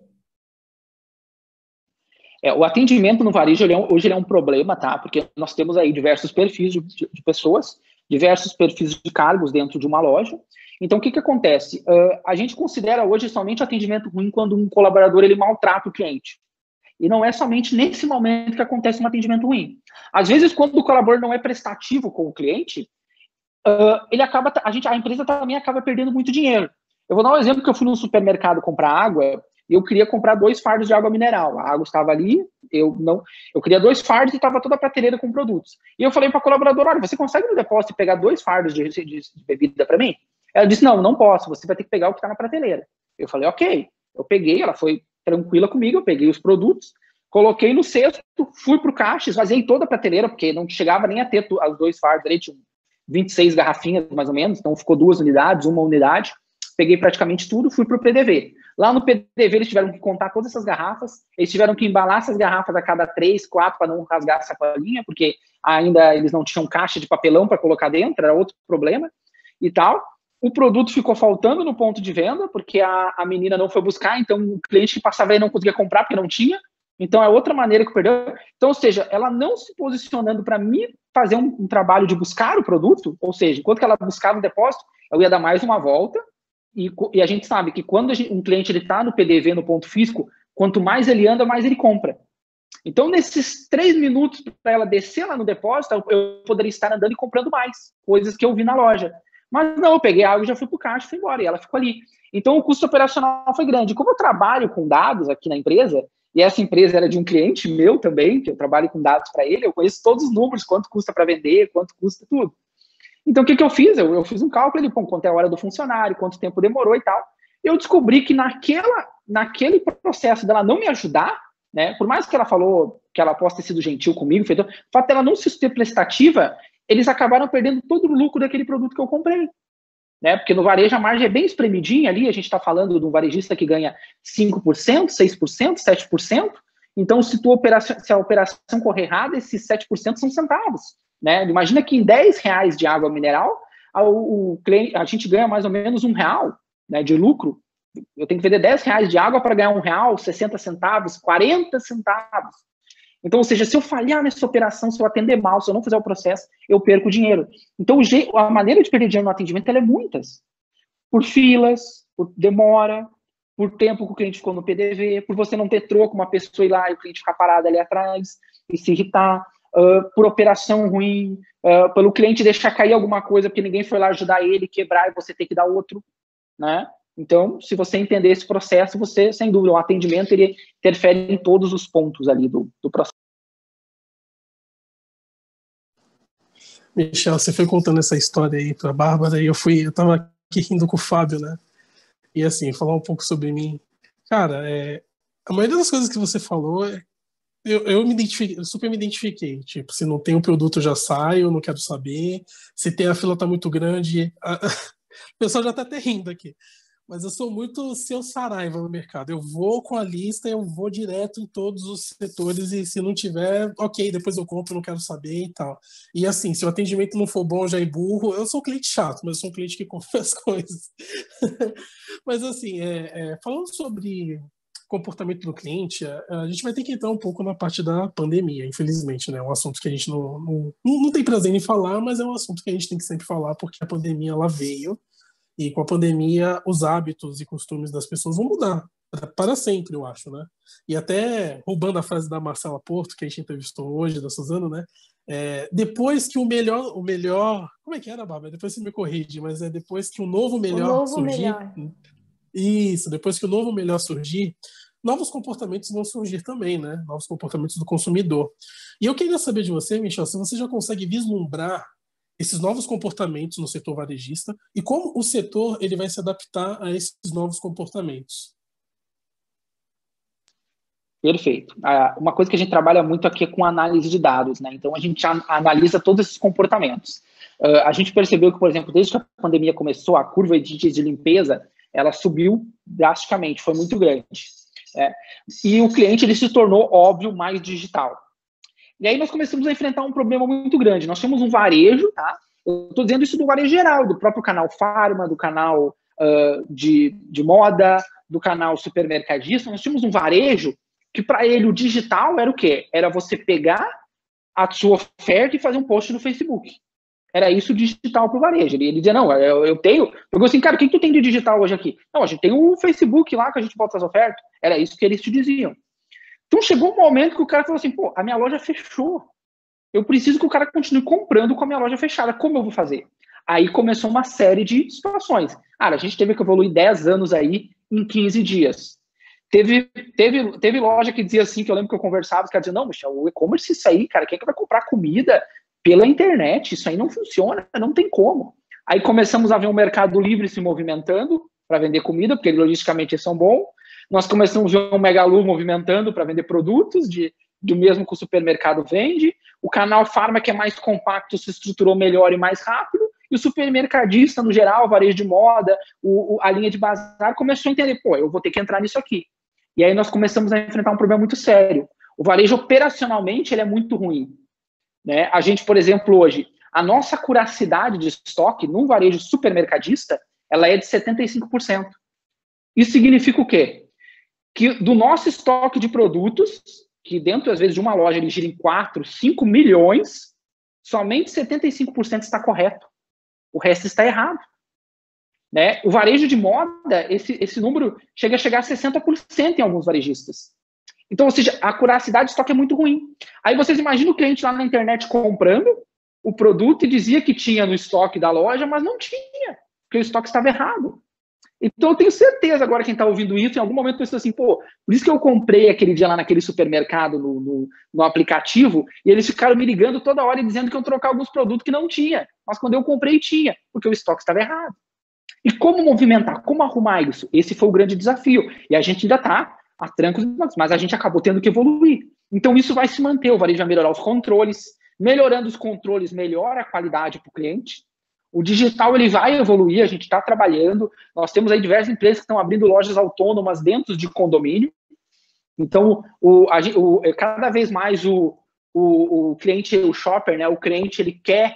É, o atendimento no varejo, ele é um, hoje ele é um problema, tá? Porque nós temos aí diversos perfis de, de, de pessoas, diversos perfis de cargos dentro de uma loja. Então, o que que acontece? Uh, a gente considera hoje somente atendimento ruim quando um colaborador ele maltrata o cliente. E não é somente nesse momento que acontece um atendimento ruim. Às vezes, quando o colaborador não é prestativo com o cliente, uh, ele acaba, a, gente, a empresa também acaba perdendo muito dinheiro. Eu vou dar um exemplo que eu fui no supermercado comprar água e eu queria comprar dois fardos de água mineral. A água estava ali, eu não, eu queria dois fardos e estava toda a prateleira com produtos. E eu falei para a colaboradora, olha, você consegue no depósito pegar dois fardos de, de, de bebida para mim? Ela disse, não, não posso, você vai ter que pegar o que está na prateleira. Eu falei, ok. Eu peguei, ela foi tranquila comigo, eu peguei os produtos, coloquei no cesto, fui para o caixa, esvaziei toda a prateleira, porque não chegava nem a ter os dois fardos, ali tinha vinte e seis garrafinhas, mais ou menos, então ficou duas unidades, uma unidade, peguei praticamente tudo, fui para o P D V. Lá no P D V eles tiveram que contar todas essas garrafas, eles tiveram que embalar essas garrafas a cada três, quatro, para não rasgar a sacolinha, porque ainda eles não tinham caixa de papelão para colocar dentro, era outro problema e tal. O produto ficou faltando no ponto de venda, porque a, a menina não foi buscar, então o cliente que passava aí não conseguia comprar, porque não tinha. Então, é outra maneira que perdeu. Então, ou seja, ela não se posicionando para mim fazer um, um trabalho de buscar o produto, ou seja, enquanto que ela buscava o depósito, eu ia dar mais uma volta, e, e a gente sabe que quando a gente, um cliente está no P D V, no ponto físico, quanto mais ele anda, mais ele compra. Então, nesses três minutos para ela descer lá no depósito, eu, eu poderia estar andando e comprando mais, coisas que eu vi na loja. Mas não, eu peguei a água e já fui para o caixa e fui embora, e ela ficou ali. Então, o custo operacional foi grande. Como eu trabalho com dados aqui na empresa, e essa empresa era de um cliente meu também, que eu trabalho com dados para ele, eu conheço todos os números, quanto custa para vender, quanto custa tudo. Então, o que, que eu fiz? Eu, eu fiz um cálculo ali, quanto é a hora do funcionário, quanto tempo demorou e tal. Eu descobri que naquela, naquele processo dela não me ajudar, né, por mais que ela falou que ela possa ter sido gentil comigo, feito, o fato dela não se ser prestativa, eles acabaram perdendo todo o lucro daquele produto que eu comprei. Né? Porque no varejo a margem é bem espremidinha ali, a gente está falando de um varejista que ganha cinco por cento, seis por cento, sete por cento, então se, tua operação, se a operação correr errada, esses sete por cento são centavos. Né? Imagina que em dez reais de água mineral, a, o, a gente ganha mais ou menos um real, né, de lucro. Eu tenho que vender dez reais de água para ganhar um real, sessenta centavos, quarenta centavos. Então, ou seja, se eu falhar nessa operação, se eu atender mal, se eu não fizer o processo, eu perco dinheiro. Então, a maneira de perder dinheiro no atendimento ela é muitas. Por filas, por demora, por tempo que o cliente ficou no P D V, por você não ter troco, uma pessoa ir lá e o cliente ficar parado ali atrás e se irritar, uh, por operação ruim, uh, pelo cliente deixar cair alguma coisa porque ninguém foi lá ajudar ele, quebrar e você ter que dar outro, né? Então, se você entender esse processo, você, sem dúvida, o atendimento ele interfere em todos os pontos ali do, do processo. Michel, você foi contando essa história aí para a Bárbara e eu fui, eu tava aqui rindo com o Fábio, né? E assim, falar um pouco sobre mim. Cara, é, a maioria das coisas que você falou, eu, eu me identifiquei, eu super me identifiquei. Tipo, se não tem o produto, eu já saio, não quero saber. Se tem a fila tá muito grande, a, a, o pessoal já tá até rindo aqui. Mas eu sou muito seu Saraiva no mercado. Eu vou com a lista, eu vou direto em todos os setores e se não tiver, ok, depois eu compro, não quero saber e tal. E assim, se o atendimento não for bom, já emburro. Eu sou um cliente chato, mas eu sou um cliente que compra as coisas. Mas assim, é, é, falando sobre comportamento do cliente, a, a gente vai ter que entrar um pouco na parte da pandemia, infelizmente, né? É um assunto que a gente não, não, não tem prazer em falar, mas é um assunto que a gente tem que sempre falar, porque a pandemia, ela veio. E com a pandemia, os hábitos e costumes das pessoas vão mudar para sempre, eu acho, né? E até roubando a frase da Marcela Porto, que a gente entrevistou hoje, da Suzano, né? É, depois que o melhor, o melhor... Como é que era, Bárbara? Depois você me corrige, mas é depois que o novo melhor o novo surgir... Melhor. Isso, depois que o novo melhor surgir, novos comportamentos vão surgir também, né? Novos comportamentos do consumidor. E eu queria saber de você, Michel, se você já consegue vislumbrar esses novos comportamentos no setor varejista e como o setor ele vai se adaptar a esses novos comportamentos. Perfeito. Uma coisa que a gente trabalha muito aqui é com análise de dados, né? Então, a gente analisa todos esses comportamentos. A gente percebeu que, por exemplo, desde que a pandemia começou, a curva de itens de limpeza, ela subiu drasticamente, foi muito grande. É. E o cliente ele se tornou, óbvio, mais digital. E aí nós começamos a enfrentar um problema muito grande. Nós temos um varejo, tá? Eu estou dizendo isso do varejo geral, do próprio canal Farma, do canal uh, de, de moda, do canal supermercadista. Nós tínhamos um varejo que para ele o digital era o quê? Era você pegar a sua oferta e fazer um post no Facebook. Era isso digital para o varejo. Ele, ele dizia, não, eu, eu tenho... Eu assim, cara, o que, que tu tem de digital hoje aqui? Não, a gente tem o Facebook lá que a gente bota as ofertas. Era isso que eles te diziam. Então, chegou um momento que o cara falou assim, pô, a minha loja fechou. Eu preciso que o cara continue comprando com a minha loja fechada. Como eu vou fazer? Aí começou uma série de situações. Cara, a gente teve que evoluir dez anos aí em quinze dias. Teve, teve, teve loja que dizia assim, que eu lembro que eu conversava, os caras diziam, não, Michel, o e-commerce isso aí, cara, quem é que vai comprar comida pela internet? Isso aí não funciona, não tem como. Aí começamos a ver o Mercado Livre se movimentando para vender comida, porque logisticamente eles são bons. Nós começamos a ver o Magalu movimentando para vender produtos de, de mesmo que o supermercado vende. O canal Farma, que é mais compacto, se estruturou melhor e mais rápido. E o supermercadista, no geral, o varejo de moda, o, o, a linha de bazar, começou a entender, pô, eu vou ter que entrar nisso aqui. E aí nós começamos a enfrentar um problema muito sério. O varejo, operacionalmente, ele é muito ruim. Né? A gente, por exemplo, hoje, a nossa curacidade de estoque num varejo supermercadista, ela é de setenta e cinco por cento. Isso significa o quê? Que do nosso estoque de produtos, que dentro, às vezes, de uma loja, ele gira em quatro, cinco milhões, somente setenta e cinco por cento está correto. O resto está errado. Né? O varejo de moda, esse, esse número chega a chegar a sessenta por cento em alguns varejistas. Então, ou seja, a curacidade de estoque é muito ruim. Aí vocês imaginam o cliente lá na internet comprando o produto e dizia que tinha no estoque da loja, mas não tinha, porque o estoque estava errado. Então, eu tenho certeza agora, quem está ouvindo isso, em algum momento pensou assim, pô, por isso que eu comprei aquele dia lá naquele supermercado, no, no, no aplicativo, e eles ficaram me ligando toda hora e dizendo que eu trocar alguns produtos que não tinha. Mas quando eu comprei, tinha, porque o estoque estava errado. E como movimentar, como arrumar isso? Esse foi o grande desafio. E a gente ainda está a trancos, mas a gente acabou tendo que evoluir. Então, isso vai se manter, o varejo vai melhorar os controles, Melhorando os controles, melhora a qualidade para o cliente. O digital ele vai evoluir, a gente está trabalhando. Nós temos aí diversas empresas que estão abrindo lojas autônomas dentro de condomínio. Então, o, a, o, cada vez mais o, o, o cliente, o shopper, né, o cliente, ele quer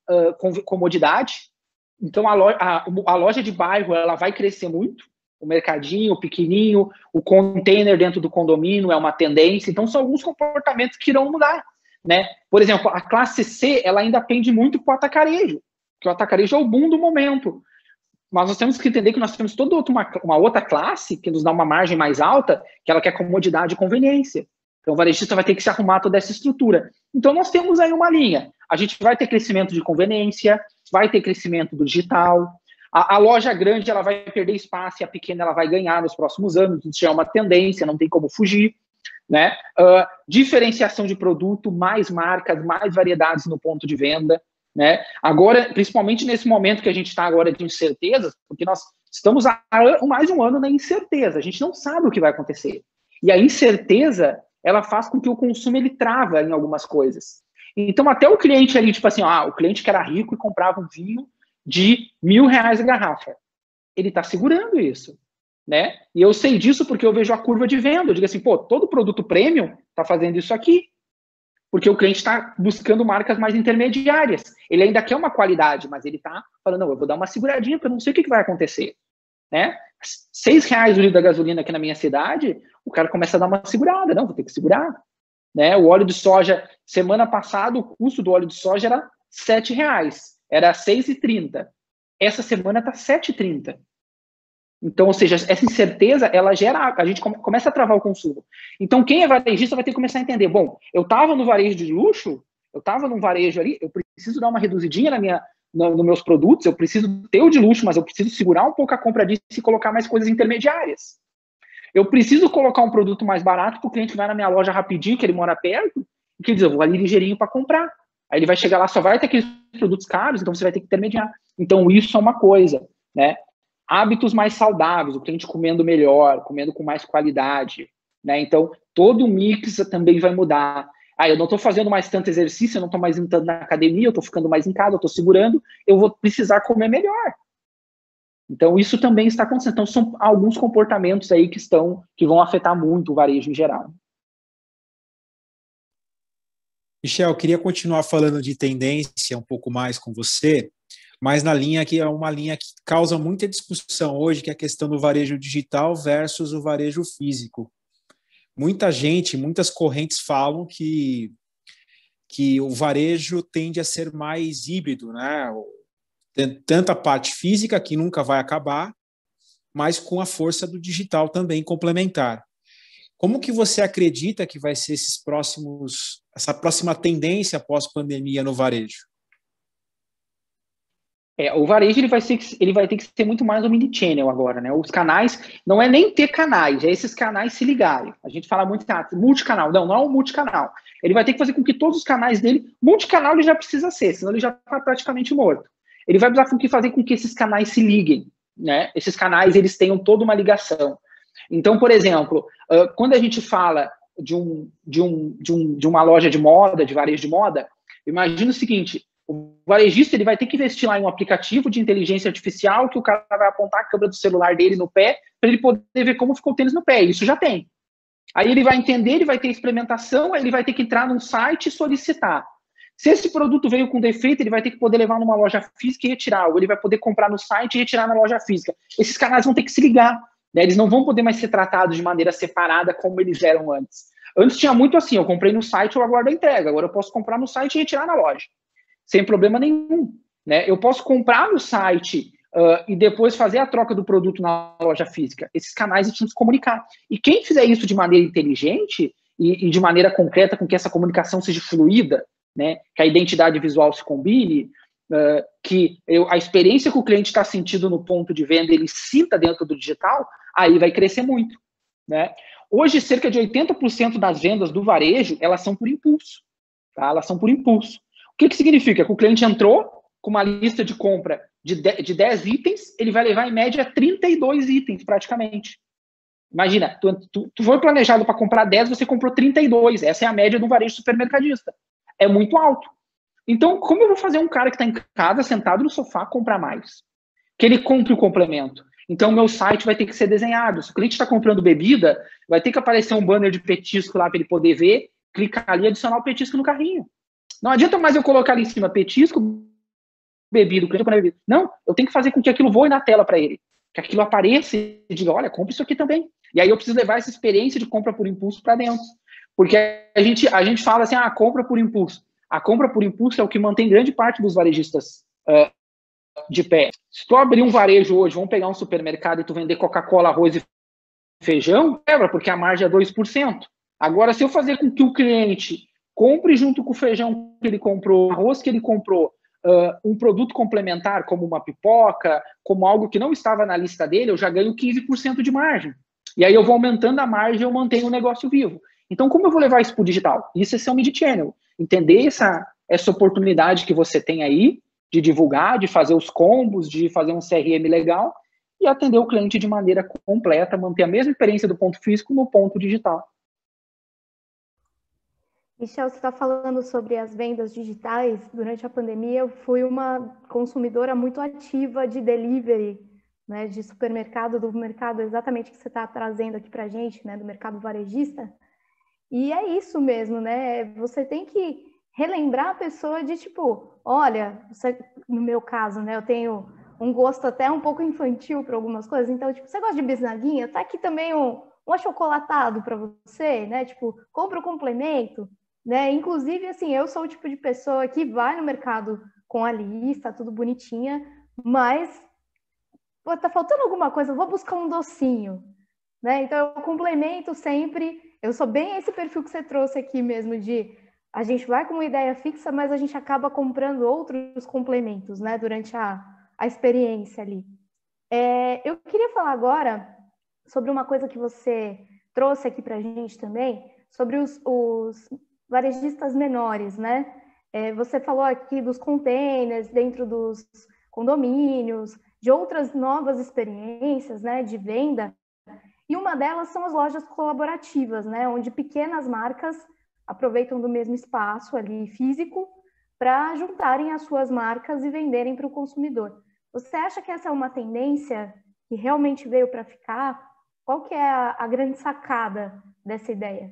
uh, comodidade. Então, a loja, a, a loja de bairro ela vai crescer muito. O mercadinho, o pequenininho, o container dentro do condomínio é uma tendência. Então, são alguns comportamentos que irão mudar, né? Por exemplo, a classe C, ela ainda pende muito para o atacarejo, porque o atacarejo é o boom do momento. Mas nós temos que entender que nós temos toda uma, uma outra classe que nos dá uma margem mais alta, que ela quer comodidade e conveniência. Então, o varejista vai ter que se arrumar toda essa estrutura. Então, nós temos aí uma linha. A gente vai ter crescimento de conveniência, vai ter crescimento do digital. A, a loja grande ela vai perder espaço e a pequena ela vai ganhar nos próximos anos. Isso já é uma tendência, não tem como fugir. Né? Uh, diferenciação de produto, mais marcas, mais variedades no ponto de venda. Né? Agora, principalmente nesse momento que a gente está agora de incertezas, porque nós estamos há mais de um ano na incerteza, a gente não sabe o que vai acontecer. E a incerteza, ela faz com que o consumo ele trava em algumas coisas. Então, até o cliente ali, tipo assim, ah, o cliente que era rico e comprava um vinho de mil reais a garrafa, ele está segurando isso. Né? E eu sei disso porque eu vejo a curva de venda. Eu digo assim, pô, todo produto premium está fazendo isso aqui. Porque o cliente está buscando marcas mais intermediárias. Ele ainda quer uma qualidade, mas ele está falando, não, eu vou dar uma seguradinha, porque eu não sei o que, que vai acontecer. Né? Seis reais o litro da gasolina aqui na minha cidade, o cara começa a dar uma segurada. Não, vou ter que segurar. Né? O óleo de soja, semana passada, o custo do óleo de soja era sete reais. Era seis e trinta. Essa semana está sete e trinta. Então, ou seja, essa incerteza, ela gera, a gente começa a travar o consumo. Então, quem é varejista vai ter que começar a entender, bom, eu estava no varejo de luxo, eu estava num varejo ali, eu preciso dar uma reduzidinha na minha, no, nos meus produtos, eu preciso ter o de luxo, mas eu preciso segurar um pouco a compra disso e colocar mais coisas intermediárias. Eu preciso colocar um produto mais barato para o cliente vai na minha loja rapidinho, que ele mora perto, e que diz, eu vou ali ligeirinho para comprar. Aí ele vai chegar lá, só vai ter aqueles produtos caros, então você vai ter que intermediar. Então, isso é uma coisa, né? Hábitos mais saudáveis, o cliente comendo melhor, comendo com mais qualidade, né? Então, todo o mix também vai mudar. Ah, eu não estou fazendo mais tanto exercício, eu não estou mais entrando na academia, eu estou ficando mais em casa, eu estou segurando, eu vou precisar comer melhor. Então, isso também está acontecendo. Então, são alguns comportamentos aí que estão, que vão afetar muito o varejo em geral. Michel, eu queria continuar falando de tendência um pouco mais com você, mas na linha que é uma linha que causa muita discussão hoje, que é a questão do varejo digital versus o varejo físico. Muita gente, muitas correntes falam que, que o varejo tende a ser mais híbrido, né? Tem tanta parte física que nunca vai acabar, mas com a força do digital também complementar. Como que você acredita que vai ser esses próximos, essa próxima tendência pós-pandemia no varejo? É, o varejo ele vai, ser, ele vai ter que ser muito mais omnichannel agora, né? Os canais, não é nem ter canais, é esses canais se ligarem. A gente fala muito ah, multicanal, não, não é um multicanal. Ele vai ter que fazer com que todos os canais dele, multicanal ele já precisa ser, senão ele já está praticamente morto. Ele vai precisar com que fazer com que esses canais se liguem, né? Esses canais eles tenham toda uma ligação. Então, por exemplo, uh, quando a gente fala de, um, de, um, de, um, de uma loja de moda, de varejo de moda, imagina o seguinte. O varejista ele vai ter que investir lá em um aplicativo de inteligência artificial que o cara vai apontar a câmera do celular dele no pé para ele poder ver como ficou o tênis no pé. Isso já tem. Aí ele vai entender, ele vai ter experimentação, aí ele vai ter que entrar num site e solicitar. Se esse produto veio com defeito, ele vai ter que poder levar numa loja física e retirar. Ou ele vai poder comprar no site e retirar na loja física. Esses canais vão ter que se ligar. Né? Eles não vão poder mais ser tratados de maneira separada como eles eram antes. Antes tinha muito assim, eu comprei no site, eu aguardo a entrega. Agora eu posso comprar no site e retirar na loja. Sem problema nenhum, né? Eu posso comprar no site uh, e depois fazer a troca do produto na loja física. Esses canais eles tinham que se comunicar. E quem fizer isso de maneira inteligente e, e de maneira concreta, com que essa comunicação seja fluida, né? Que a identidade visual se combine, uh, que eu, a experiência que o cliente está sentindo no ponto de venda, ele sinta dentro do digital, aí vai crescer muito, né? Hoje, cerca de oitenta por cento das vendas do varejo, elas são por impulso, tá? Elas são por impulso. O que, que significa? Que o cliente entrou com uma lista de compra de dez itens, ele vai levar em média trinta e dois itens praticamente. Imagina, tu, tu, tu foi planejado para comprar dez, você comprou trinta e dois. Essa é a média do varejo supermercadista. é muito alto. Então, como eu vou fazer um cara que está em casa, sentado no sofá, comprar mais? Que ele compre o complemento. Então, o meu site vai ter que ser desenhado. Se o cliente está comprando bebida, vai ter que aparecer um banner de petisco lá para ele poder ver, clicar ali e adicionar o petisco no carrinho. Não adianta mais eu colocar ali em cima petisco, bebida, o cliente compra bebida. Não, eu tenho que fazer com que aquilo voe na tela para ele. Que aquilo apareça e diga, olha, compra isso aqui também. E aí eu preciso levar essa experiência de compra por impulso para dentro. Porque a gente, a gente fala assim, ah, compra por impulso. A compra por impulso é o que mantém grande parte dos varejistas uh, de pé. Se tu abrir um varejo hoje, vamos pegar um supermercado e tu vender Coca-Cola, arroz e feijão, quebra, porque a margem é dois por cento. Agora, se eu fazer com que o cliente compre junto com o feijão que ele comprou, arroz que ele comprou, uh, um produto complementar, como uma pipoca, como algo que não estava na lista dele, eu já ganho quinze por cento de margem. E aí eu vou aumentando a margem e eu mantenho o negócio vivo. Então, como eu vou levar isso para o digital? Isso é ser um mid-channel. Entender essa, essa oportunidade que você tem aí de divulgar, de fazer os combos, de fazer um C R M legal e atender o cliente de maneira completa, manter a mesma experiência do ponto físico no ponto digital. Michel, você está falando sobre as vendas digitais. Durante a pandemia, eu fui uma consumidora muito ativa de delivery, né, de supermercado, do mercado exatamente que você está trazendo aqui para a gente, né, do mercado varejista. E é isso mesmo, né? Você tem que relembrar a pessoa de tipo, olha, você, no meu caso, né, eu tenho um gosto até um pouco infantil para algumas coisas, então, tipo, você gosta de bisnaguinha? Tá aqui também um, um achocolatado para você, né? Tipo, compra o complemento, né? Inclusive, assim, eu sou o tipo de pessoa que vai no mercado com a lista, tudo bonitinha, mas pô, tá faltando alguma coisa, eu vou buscar um docinho, né? Então, eu complemento sempre. Eu sou bem esse perfil que você trouxe aqui mesmo, de a gente vai com uma ideia fixa, mas a gente acaba comprando outros complementos, né, durante a, a experiência ali. É, eu queria falar agora sobre uma coisa que você trouxe aqui para a gente também, sobre os, os varejistas menores, né? É, você falou aqui dos containers dentro dos condomínios, de outras novas experiências, né, de venda. E uma delas são as lojas colaborativas, né, onde pequenas marcas aproveitam do mesmo espaço ali físico para juntarem as suas marcas e venderem para o consumidor. Você acha que essa é uma tendência que realmente veio para ficar? Qual que é a, a grande sacada dessa ideia?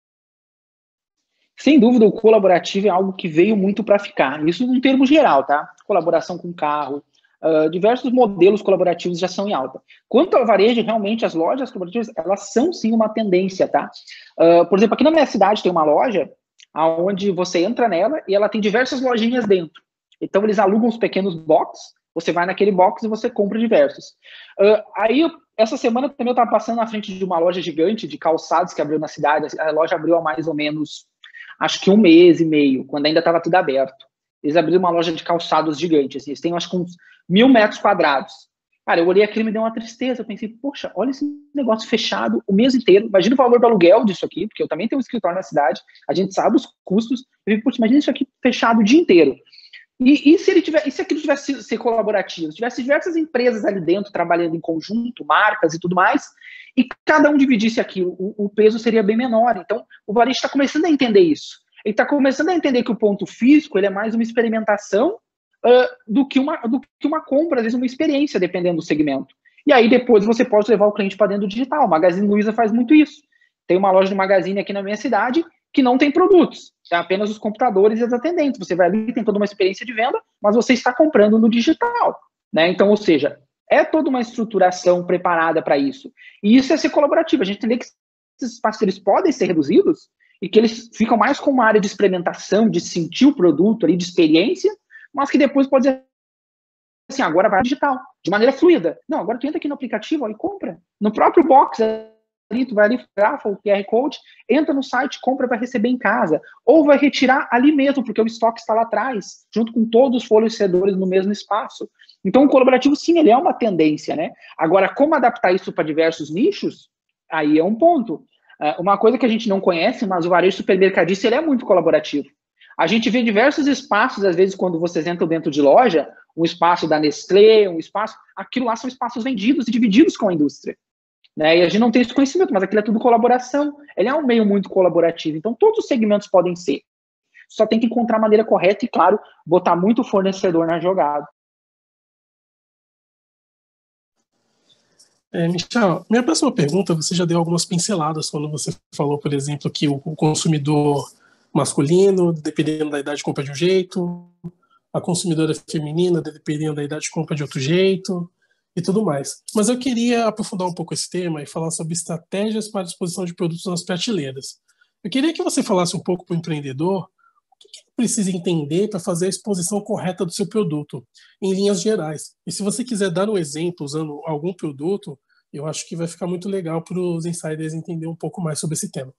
Sem dúvida, o colaborativo é algo que veio muito para ficar. Isso num termo geral, tá? Colaboração com carro, uh, diversos modelos colaborativos já são em alta. Quanto ao varejo, realmente, as lojas colaborativas, elas são sim uma tendência, tá? Uh, por exemplo, aqui na minha cidade tem uma loja onde você entra nela e ela tem diversas lojinhas dentro. Então, eles alugam os pequenos boxes, você vai naquele box e você compra diversos. Uh, aí, essa semana também eu estava passando na frente de uma loja gigante de calçados que abriu na cidade. A loja abriu há mais ou menos, acho que um mês e meio, quando ainda estava tudo aberto. Eles abriram uma loja de calçados gigante. Assim, eles têm, acho que uns mil metros quadrados. Cara, eu olhei aquilo e me deu uma tristeza. Eu pensei, poxa, olha esse negócio fechado o mês inteiro. Imagina o valor do aluguel disso aqui, porque eu também tenho um escritório na cidade. A gente sabe os custos. Eu fico, poxa, imagina isso aqui fechado o dia inteiro. E, e, se, ele tiver, e se aquilo tivesse ser colaborativo? Se tivesse diversas empresas ali dentro, trabalhando em conjunto, marcas e tudo mais, e cada um dividisse aquilo, o, o peso seria bem menor. Então, o varejo está começando a entender isso. Ele está começando a entender que o ponto físico ele é mais uma experimentação uh, do, que uma, do que uma compra, às vezes uma experiência, dependendo do segmento. E aí depois você pode levar o cliente para dentro do digital. O Magazine Luiza faz muito isso. Tem uma loja de Magazine aqui na minha cidade que não tem produtos, é apenas os computadores e as atendentes. Você vai ali, tem toda uma experiência de venda, mas você está comprando no digital, né? Então, ou seja, é toda uma estruturação preparada para isso. E isso é ser colaborativo. A gente entender que esses espaços eles podem ser reduzidos e que eles ficam mais como uma área de experimentação, de sentir o produto ali, de experiência, mas que depois pode ser assim, agora vai digital, de maneira fluida. Não, agora tu entra aqui no aplicativo ó, e compra. No próprio box ali, tu vai ali, grafa o Q R Code, entra no site, compra, vai receber em casa. Ou vai retirar ali mesmo, porque o estoque está lá atrás, junto com todos os fornecedores no mesmo espaço. Então, o colaborativo, sim, ele é uma tendência, né? Agora, como adaptar isso para diversos nichos? Aí é um ponto. Uma coisa que a gente não conhece, mas o varejo supermercadista, ele é muito colaborativo. A gente vê diversos espaços, às vezes, quando vocês entram dentro de loja, um espaço da Nestlé, um espaço... Aquilo lá são espaços vendidos e divididos com a indústria. Né? E a gente não tem esse conhecimento, mas aquilo é tudo colaboração. Ele é um meio muito colaborativo. Então, todos os segmentos podem ser. só tem que encontrar a maneira correta e, claro, botar muito fornecedor na jogada. É, Michel, minha próxima pergunta, você já deu algumas pinceladas quando você falou, por exemplo, que o, o consumidor masculino, dependendo da idade, compra de um jeito, a consumidora feminina, dependendo da idade, compra de outro jeito e tudo mais. Mas eu queria aprofundar um pouco esse tema e falar sobre estratégias para a exposição de produtos nas prateleiras. Eu queria que você falasse um pouco para o empreendedor o que ele precisa entender para fazer a exposição correta do seu produto, em linhas gerais. E se você quiser dar um exemplo usando algum produto, eu acho que vai ficar muito legal para os insiders entender um pouco mais sobre esse tema.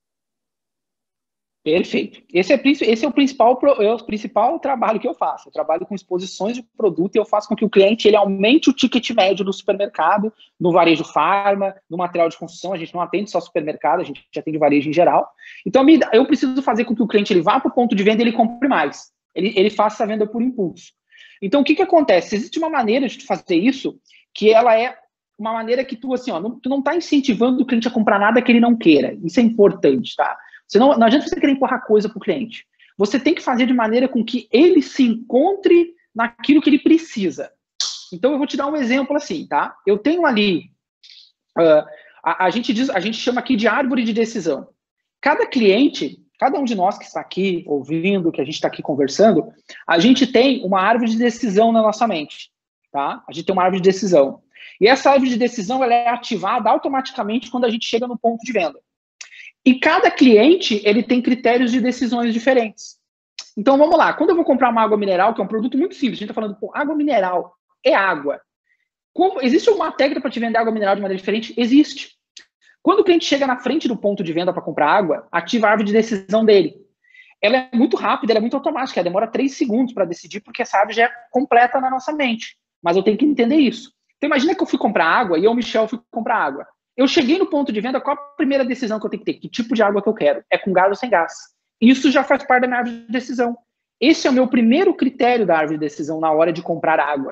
Perfeito. Esse é, esse é, o, principal, é o principal trabalho que eu faço. Eu trabalho com exposições de produto e eu faço com que o cliente ele aumente o ticket médio do supermercado, no varejo farma, no material de construção. A gente não atende só supermercado, a gente atende varejo em geral. Então, eu preciso fazer com que o cliente ele vá para o ponto de venda e ele compre mais. Ele, ele faça a venda por impulso. Então, o que, que acontece? Existe uma maneira de fazer isso que ela é uma maneira que tu, assim, ó, não, tu não está incentivando o cliente a comprar nada que ele não queira. Isso é importante, tá? Você não, não adianta você querer empurrar coisa para o cliente. Você tem que fazer de maneira com que ele se encontre naquilo que ele precisa. Então, eu vou te dar um exemplo assim, tá? Eu tenho ali, uh, a, a, gente diz, a gente chama aqui de árvore de decisão. Cada cliente, cada um de nós que está aqui ouvindo, que a gente está aqui conversando, a gente tem uma árvore de decisão na nossa mente, tá? A gente tem uma árvore de decisão. E essa árvore de decisão, ela é ativada automaticamente quando a gente chega no ponto de venda. E cada cliente, ele tem critérios de decisões diferentes. Então, vamos lá. Quando eu vou comprar uma água mineral, que é um produto muito simples, a gente está falando, pô, água mineral é água. Como, existe uma técnica para te vender água mineral de maneira diferente? Existe. Quando o cliente chega na frente do ponto de venda para comprar água, ativa a árvore de decisão dele. Ela é muito rápida, ela é muito automática, ela demora três segundos para decidir, porque essa árvore já é completa na nossa mente. Mas eu tenho que entender isso. Então, imagina que eu fui comprar água e eu, Michel, fui comprar água. Eu cheguei no ponto de venda, qual a primeira decisão que eu tenho que ter? Que tipo de água que eu quero? É com gás ou sem gás? Isso já faz parte da minha árvore de decisão. Esse é o meu primeiro critério da árvore de decisão na hora de comprar água.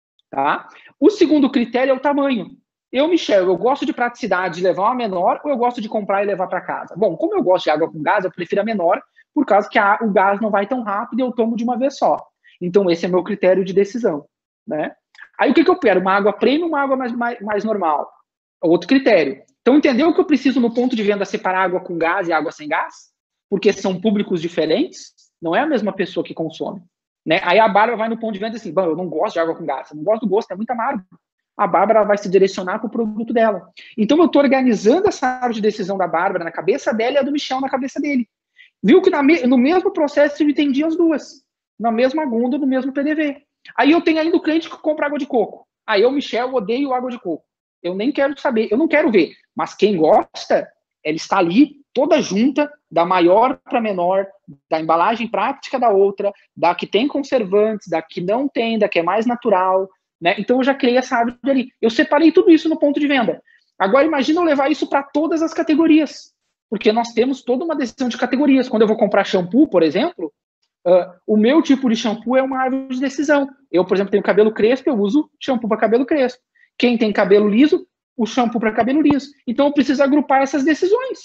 Tá? O segundo critério é o tamanho. Eu, Michel, eu gosto de praticidade de levar uma menor ou eu gosto de comprar e levar para casa? Bom, como eu gosto de água com gás, eu prefiro a menor, por causa que a, o gás não vai tão rápido e eu tomo de uma vez só. Então, esse é meu critério de decisão. Né? Aí, o que, que eu quero? Uma água premium ou uma água mais, mais, mais normal? Outro critério. Então, entendeu que eu preciso, no ponto de venda, separar água com gás e água sem gás? Porque são públicos diferentes, não é a mesma pessoa que consome. Né? Aí a Bárbara vai no ponto de venda assim, bom, eu não gosto de água com gás, eu não gosto do gosto, é muito amargo. A Bárbara vai se direcionar para o produto dela. Então, eu estou organizando essa árvore de decisão da Bárbara na cabeça dela e a do Michel na cabeça dele. Viu que na me no mesmo processo eu entendi as duas. Na mesma Gunda, no mesmo P D V. Aí eu tenho ainda o cliente que compra água de coco. Aí eu, Michel, odeio água de coco. Eu nem quero saber, eu não quero ver. Mas quem gosta, ela está ali, toda junta, da maior para menor, da embalagem prática da outra, da que tem conservantes, da que não tem, da que é mais natural. Né? Então, eu já criei essa árvore ali. Eu separei tudo isso no ponto de venda. Agora, imagina eu levar isso para todas as categorias. Porque nós temos toda uma decisão de categorias. Quando eu vou comprar shampoo, por exemplo, uh, o meu tipo de shampoo é uma árvore de decisão. Eu, por exemplo, tenho cabelo crespo, eu uso shampoo para cabelo crespo. Quem tem cabelo liso, o shampoo para cabelo liso. Então, eu preciso agrupar essas decisões.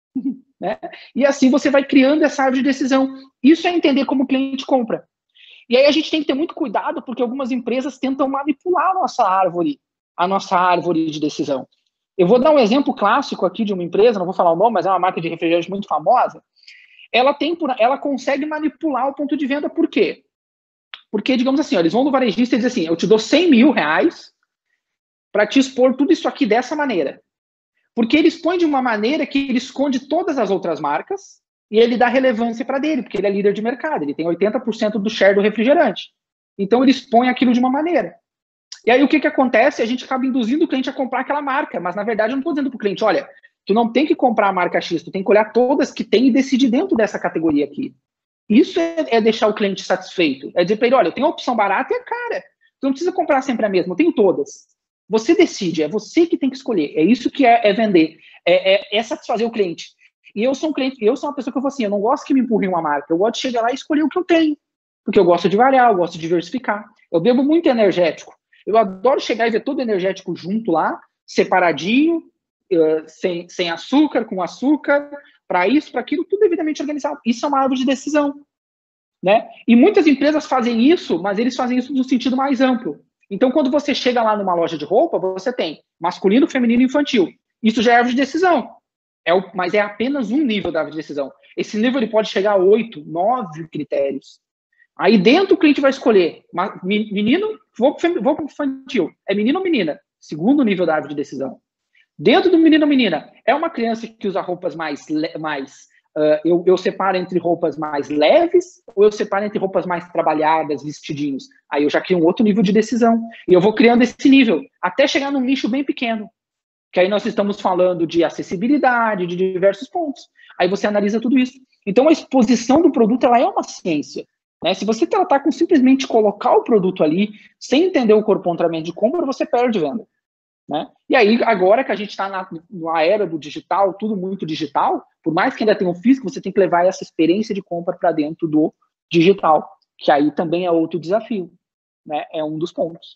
Né? E assim você vai criando essa árvore de decisão. Isso é entender como o cliente compra. E aí a gente tem que ter muito cuidado, porque algumas empresas tentam manipular a nossa árvore, a nossa árvore de decisão. Eu vou dar um exemplo clássico aqui de uma empresa, não vou falar o nome, mas é uma marca de refrigerante muito famosa. Ela, tem, ela consegue manipular o ponto de venda, por quê? Porque, digamos assim, ó, eles vão no varejista e dizem assim, eu te dou cem mil reais para te expor tudo isso aqui dessa maneira. Porque ele expõe de uma maneira que ele esconde todas as outras marcas e ele dá relevância para dele, porque ele é líder de mercado, ele tem oitenta por cento do share do refrigerante. Então, ele expõe aquilo de uma maneira. E aí, o que, que acontece? A gente acaba induzindo o cliente a comprar aquela marca, mas, na verdade, eu não estou dizendo para o cliente, olha, tu não tem que comprar a marca X, tu tem que olhar todas que tem e decidir dentro dessa categoria aqui. Isso é, é deixar o cliente satisfeito. É dizer para ele, olha, eu tenho a opção barata e a cara. Tu não precisa comprar sempre a mesma, eu tenho todas. Você decide, é você que tem que escolher. É isso que é, é vender, é, é, é satisfazer o cliente. E eu sou um cliente, eu sou uma pessoa que eu falo assim, eu não gosto que me empurrem uma marca, eu gosto de chegar lá e escolher o que eu tenho. Porque eu gosto de variar, eu gosto de diversificar. Eu bebo muito energético. Eu adoro chegar e ver todo energético junto lá, separadinho. uh, sem, sem açúcar, com açúcar, para isso, para aquilo, tudo devidamente organizado. Isso é uma árvore de decisão, né? E muitas empresas fazem isso, mas eles fazem isso no sentido mais amplo. Então, quando você chega lá numa loja de roupa, você tem masculino, feminino e infantil. Isso já é árvore de decisão. É o, mas é apenas um nível da árvore de decisão. Esse nível ele pode chegar a oito, nove critérios. Aí dentro o cliente vai escolher, menino, vou para o infantil. É menino ou menina? Segundo nível da árvore de decisão. Dentro do menino ou menina, é uma criança que usa roupas mais... mais uh, eu, eu separo entre roupas mais leves ou eu separo entre roupas mais trabalhadas, vestidinhos? Aí eu já crio um outro nível de decisão. E eu vou criando esse nível, até chegar num nicho bem pequeno. Que aí nós estamos falando de acessibilidade, de diversos pontos. Aí você analisa tudo isso. Então a exposição do produto, ela é uma ciência. Né? Se você tratar com simplesmente colocar o produto ali, sem entender o comportamento de compra, você perde venda. Né? E aí, agora que a gente está na, na era do digital, tudo muito digital, por mais que ainda tenha um físico, você tem que levar essa experiência de compra para dentro do digital, que aí também é outro desafio. Né? É um dos pontos.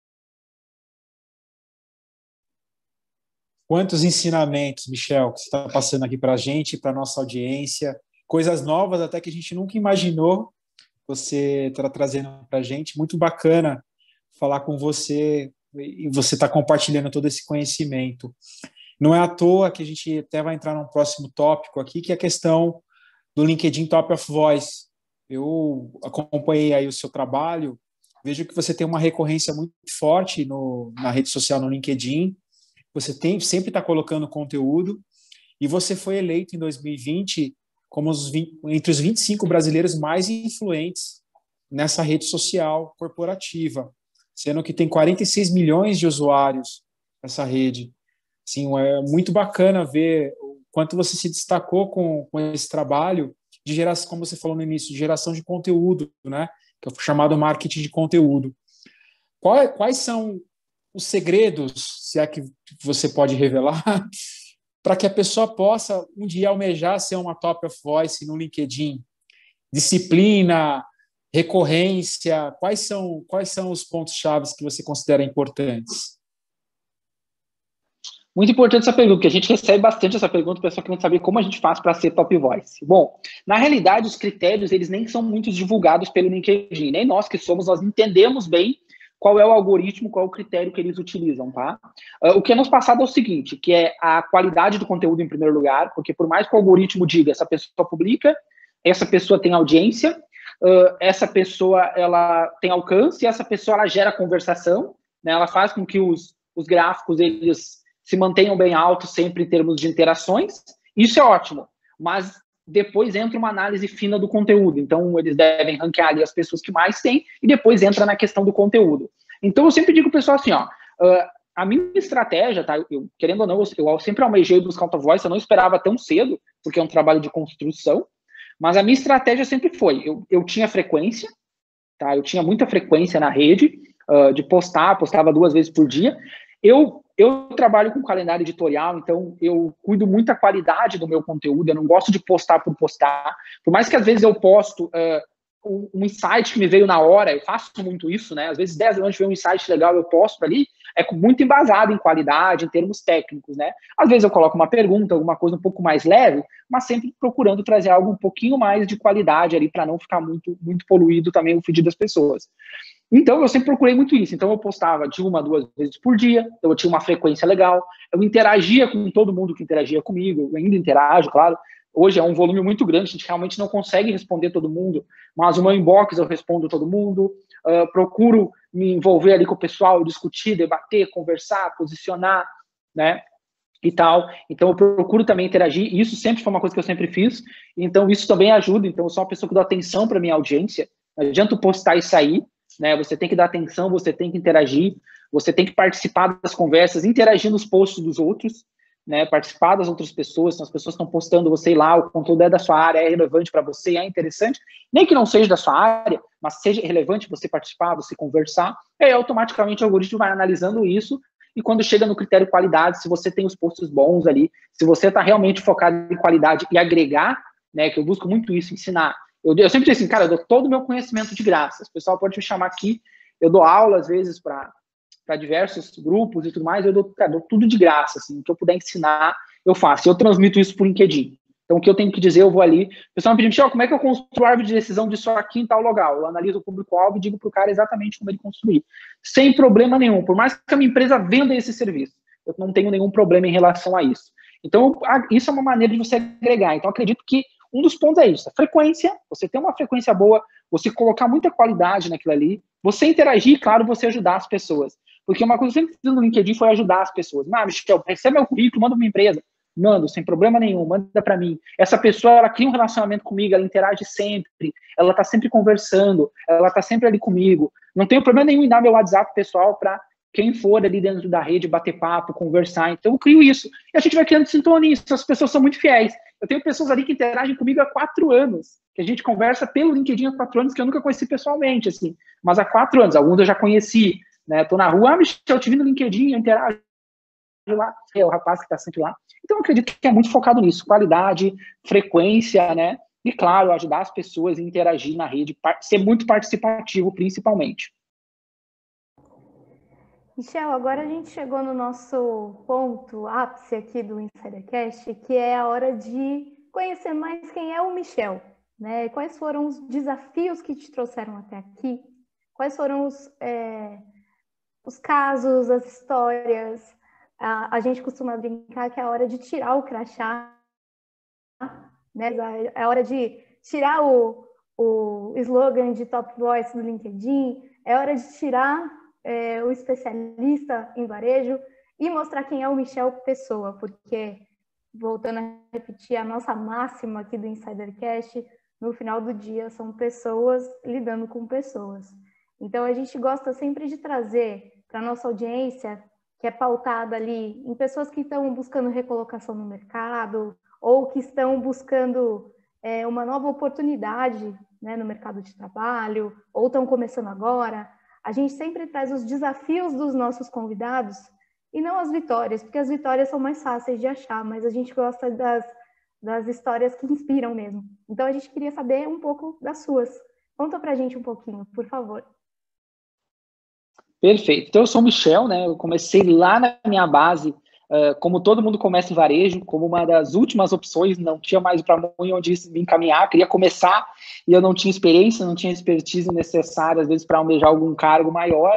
Quantos ensinamentos, Michel, que você está passando aqui para a gente, para a nossa audiência, coisas novas até que a gente nunca imaginou, você está trazendo para a gente. Muito bacana falar com você e você está compartilhando todo esse conhecimento. Não é à toa que a gente até vai entrar num próximo tópico aqui, que é a questão do LinkedIn Top of Voice. Eu acompanhei aí o seu trabalho, vejo que você tem uma recorrência muito forte no, na rede social, no LinkedIn. Você tem, sempre está colocando conteúdo e você foi eleito em dois mil e vinte como os vinte, entre os vinte e cinco brasileiros mais influentes nessa rede social corporativa, sendo que tem quarenta e seis milhões de usuários nessa rede. Assim, é muito bacana ver o quanto você se destacou com, com esse trabalho de geração, como você falou no início, de geração de conteúdo, né? Que é o chamado marketing de conteúdo. Qual, quais são os segredos, se é que você pode revelar, para que a pessoa possa um dia almejar ser uma top of voice no LinkedIn? Disciplina, recorrência, quais são, quais são os pontos-chave que você considera importantes? Muito importante essa pergunta, porque a gente recebe bastante essa pergunta, o pessoal querendo saber como a gente faz para ser top voice. Bom, na realidade, os critérios, eles nem são muito divulgados pelo LinkedIn, nem nós que somos, nós entendemos bem qual é o algoritmo, qual é o critério que eles utilizam, tá? Uh, o que é nos passado é o seguinte, que é a qualidade do conteúdo em primeiro lugar, porque por mais que o algoritmo diga, essa pessoa publica, essa pessoa tem audiência, uh, essa pessoa ela tem alcance, e essa pessoa ela gera conversação, né? Ela faz com que os, os gráficos eles se mantenham bem altos sempre em termos de interações, isso é ótimo, mas depois entra uma análise fina do conteúdo, então eles devem ranquear ali as pessoas que mais têm, e depois entra na questão do conteúdo. Então eu sempre digo pro pessoal assim, ó, uh, a minha estratégia, tá, eu, querendo ou não, eu, eu sempre almejei buscar top voice, eu não esperava tão cedo, porque é um trabalho de construção, mas a minha estratégia sempre foi, eu, eu tinha frequência, tá, eu tinha muita frequência na rede, uh, de postar, postava duas vezes por dia, eu Eu trabalho com calendário editorial, então eu cuido muito da qualidade do meu conteúdo, eu não gosto de postar por postar, por mais que às vezes eu posto uh, um, um insight que me veio na hora, eu faço muito isso, né? Às vezes dez anos de ver um insight legal, eu posto ali, é muito embasado em qualidade, em termos técnicos, né? Às vezes eu coloco uma pergunta, alguma coisa um pouco mais leve, mas sempre procurando trazer algo um pouquinho mais de qualidade ali, para não ficar muito, muito poluído também o feed das pessoas. Então, eu sempre procurei muito isso. Então, eu postava de uma a duas vezes por dia, eu tinha uma frequência legal, eu interagia com todo mundo que interagia comigo, eu ainda interajo, claro. Hoje é um volume muito grande, a gente realmente não consegue responder todo mundo, mas o meu inbox eu respondo todo mundo, uh, procuro me envolver ali com o pessoal, discutir, debater, conversar, posicionar, né, e tal. Então, eu procuro também interagir, e isso sempre foi uma coisa que eu sempre fiz, então isso também ajuda. Então, eu sou uma pessoa que dá atenção para minha audiência, não adianta postar e sair, né? Você tem que dar atenção, você tem que interagir, você tem que participar das conversas, interagir nos posts dos outros, né? Participar das outras pessoas, então as pessoas estão postando, você ir lá, o conteúdo é da sua área, é relevante para você, é interessante, nem que não seja da sua área, mas seja relevante você participar, você conversar, e aí automaticamente o algoritmo vai analisando isso, e quando chega no critério qualidade, se você tem os posts bons ali, se você está realmente focado em qualidade e agregar, né? Que eu busco muito isso, ensinar. Eu, eu sempre digo assim, cara, eu dou todo o meu conhecimento de graça. O pessoal pode me chamar aqui, eu dou aula, às vezes, para para diversos grupos e tudo mais, eu dou, cara, dou tudo de graça, assim, o que eu puder ensinar, eu faço. Eu transmito isso por LinkedIn. Então, o que eu tenho que dizer, eu vou ali. O pessoal me pediu, Michel, como é que eu construo a árvore de decisão disso aqui em tal lugar? Eu analiso o público-alvo e digo para o cara exatamente como ele construir. Sem problema nenhum. Por mais que a minha empresa venda esse serviço, eu não tenho nenhum problema em relação a isso. Então, isso é uma maneira de você agregar. Então, acredito que um dos pontos é isso. A frequência, você ter uma frequência boa, você colocar muita qualidade naquilo ali, você interagir, claro, você ajudar as pessoas. Porque uma coisa que eu sempre fiz no LinkedIn foi ajudar as pessoas. Ah, Michel, recebe meu currículo, manda para uma empresa. Mando, sem problema nenhum, manda para mim. Essa pessoa, ela cria um relacionamento comigo, ela interage sempre, ela tá sempre conversando, ela tá sempre ali comigo. Não tenho problema nenhum em dar meu WhatsApp pessoal para quem for ali dentro da rede bater papo, conversar. Então eu crio isso. E a gente vai criando sintonia. As pessoas são muito fiéis. Eu tenho pessoas ali que interagem comigo há quatro anos, que a gente conversa pelo LinkedIn há quatro anos, que eu nunca conheci pessoalmente, assim. Mas há quatro anos, alguns eu já conheci, né? Tô na rua, ah, Michel, eu te vi no LinkedIn, eu interajo lá, é o rapaz que está sempre lá. Então, eu acredito que é muito focado nisso, qualidade, frequência, né? E, claro, ajudar as pessoas a interagir na rede, ser muito participativo, principalmente. Michel, agora a gente chegou no nosso ponto ápice aqui do InsiderCast, que é a hora de conhecer mais quem é o Michel, né? Quais foram os desafios que te trouxeram até aqui? Quais foram os, é, os casos, as histórias? A, a gente costuma brincar que é a hora de tirar o crachá, né? É a hora de tirar o, o slogan de Top Voice do LinkedIn, é hora de tirar é, o especialista em varejo e mostrar quem é o Michel pessoa, porque, voltando a repetir a nossa máxima aqui do InsiderCast, no final do dia são pessoas lidando com pessoas. Então, a gente gosta sempre de trazer para a nossa audiência, que é pautada ali em pessoas que estão buscando recolocação no mercado ou que estão buscando é, uma nova oportunidade, né, no mercado de trabalho, ou estão começando agora. A gente sempre traz os desafios dos nossos convidados e não as vitórias, porque as vitórias são mais fáceis de achar, mas a gente gosta das, das histórias que inspiram mesmo. Então, a gente queria saber um pouco das suas. Conta pra gente um pouquinho, por favor. Perfeito. Então, eu sou o Michel, né? Eu comecei lá na minha base, uh, como todo mundo começa em varejo, como uma das últimas opções, não tinha mais para onde me encaminhar, queria começar e eu não tinha experiência, não tinha expertise necessária, às vezes, para almejar algum cargo maior.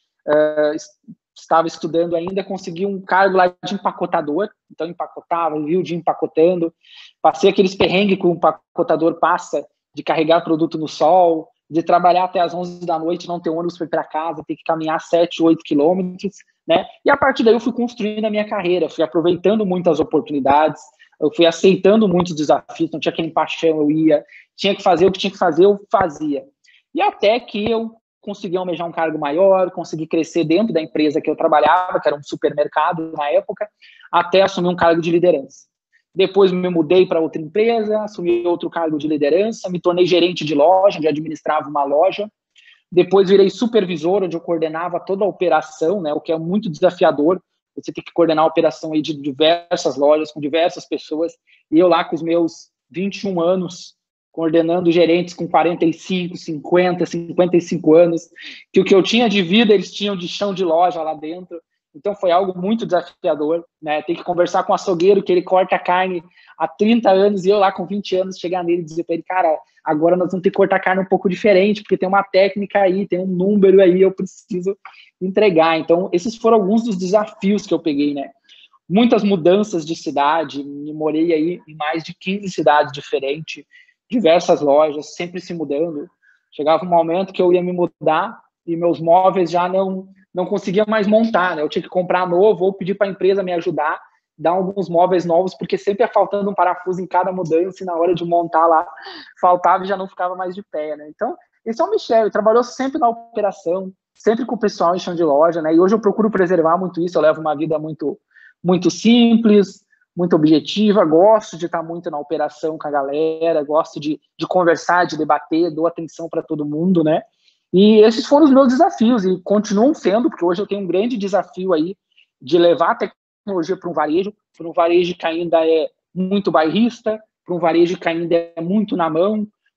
Uh, estava estudando ainda, consegui um cargo lá de empacotador, então empacotava, viu o dia empacotando, passei aqueles perrengues que o empacotador passa, de carregar produto no sol, de trabalhar até as onze da noite, não ter ônibus para ir para casa, ter que caminhar sete, oito quilômetros, né? E a partir daí eu fui construindo a minha carreira, fui aproveitando muitas oportunidades, eu fui aceitando muitos desafios, não tinha aquele paixão, eu ia, tinha que fazer o que tinha que fazer, eu fazia. E até que eu consegui almejar um cargo maior, consegui crescer dentro da empresa que eu trabalhava, que era um supermercado na época, até assumir um cargo de liderança. Depois me mudei para outra empresa, assumi outro cargo de liderança, me tornei gerente de loja, onde administrava uma loja. Depois virei supervisor, onde eu coordenava toda a operação, né, o que é muito desafiador. Você tem que coordenar a operação aí de diversas lojas, com diversas pessoas. E eu lá com os meus vinte e um anos, coordenando gerentes com quarenta e cinco, cinquenta, cinquenta e cinco anos, que o que eu tinha de vida, eles tinham de chão de loja lá dentro. Então, foi algo muito desafiador, né? Tem que conversar com o açougueiro, que ele corta a carne há trinta anos, e eu lá com vinte anos, chegar nele e dizer para ele, cara, agora nós vamos ter que cortar a carne um pouco diferente, porque tem uma técnica aí, tem um número aí, eu preciso entregar. Então, esses foram alguns dos desafios que eu peguei, né? Muitas mudanças de cidade, me morei aí em mais de quinze cidades diferentes, diversas lojas, sempre se mudando. Chegava um momento que eu ia me mudar e meus móveis já não... não conseguia mais montar, né? Eu tinha que comprar novo ou pedir para a empresa me ajudar, dar alguns móveis novos, porque sempre ia faltando um parafuso em cada mudança e na hora de montar lá, faltava e já não ficava mais de pé, né? Então, esse é o Michel, ele trabalhou sempre na operação, sempre com o pessoal em chão de loja, né? E hoje eu procuro preservar muito isso, eu levo uma vida muito, muito simples, muito objetiva, gosto de estar muito na operação com a galera, gosto de, de conversar, de debater, dou atenção para todo mundo, né? E esses foram os meus desafios e continuam sendo, porque hoje eu tenho um grande desafio aí de levar a tecnologia para um varejo, para um varejo que ainda é muito bairrista, para um varejo que ainda é muito na mão,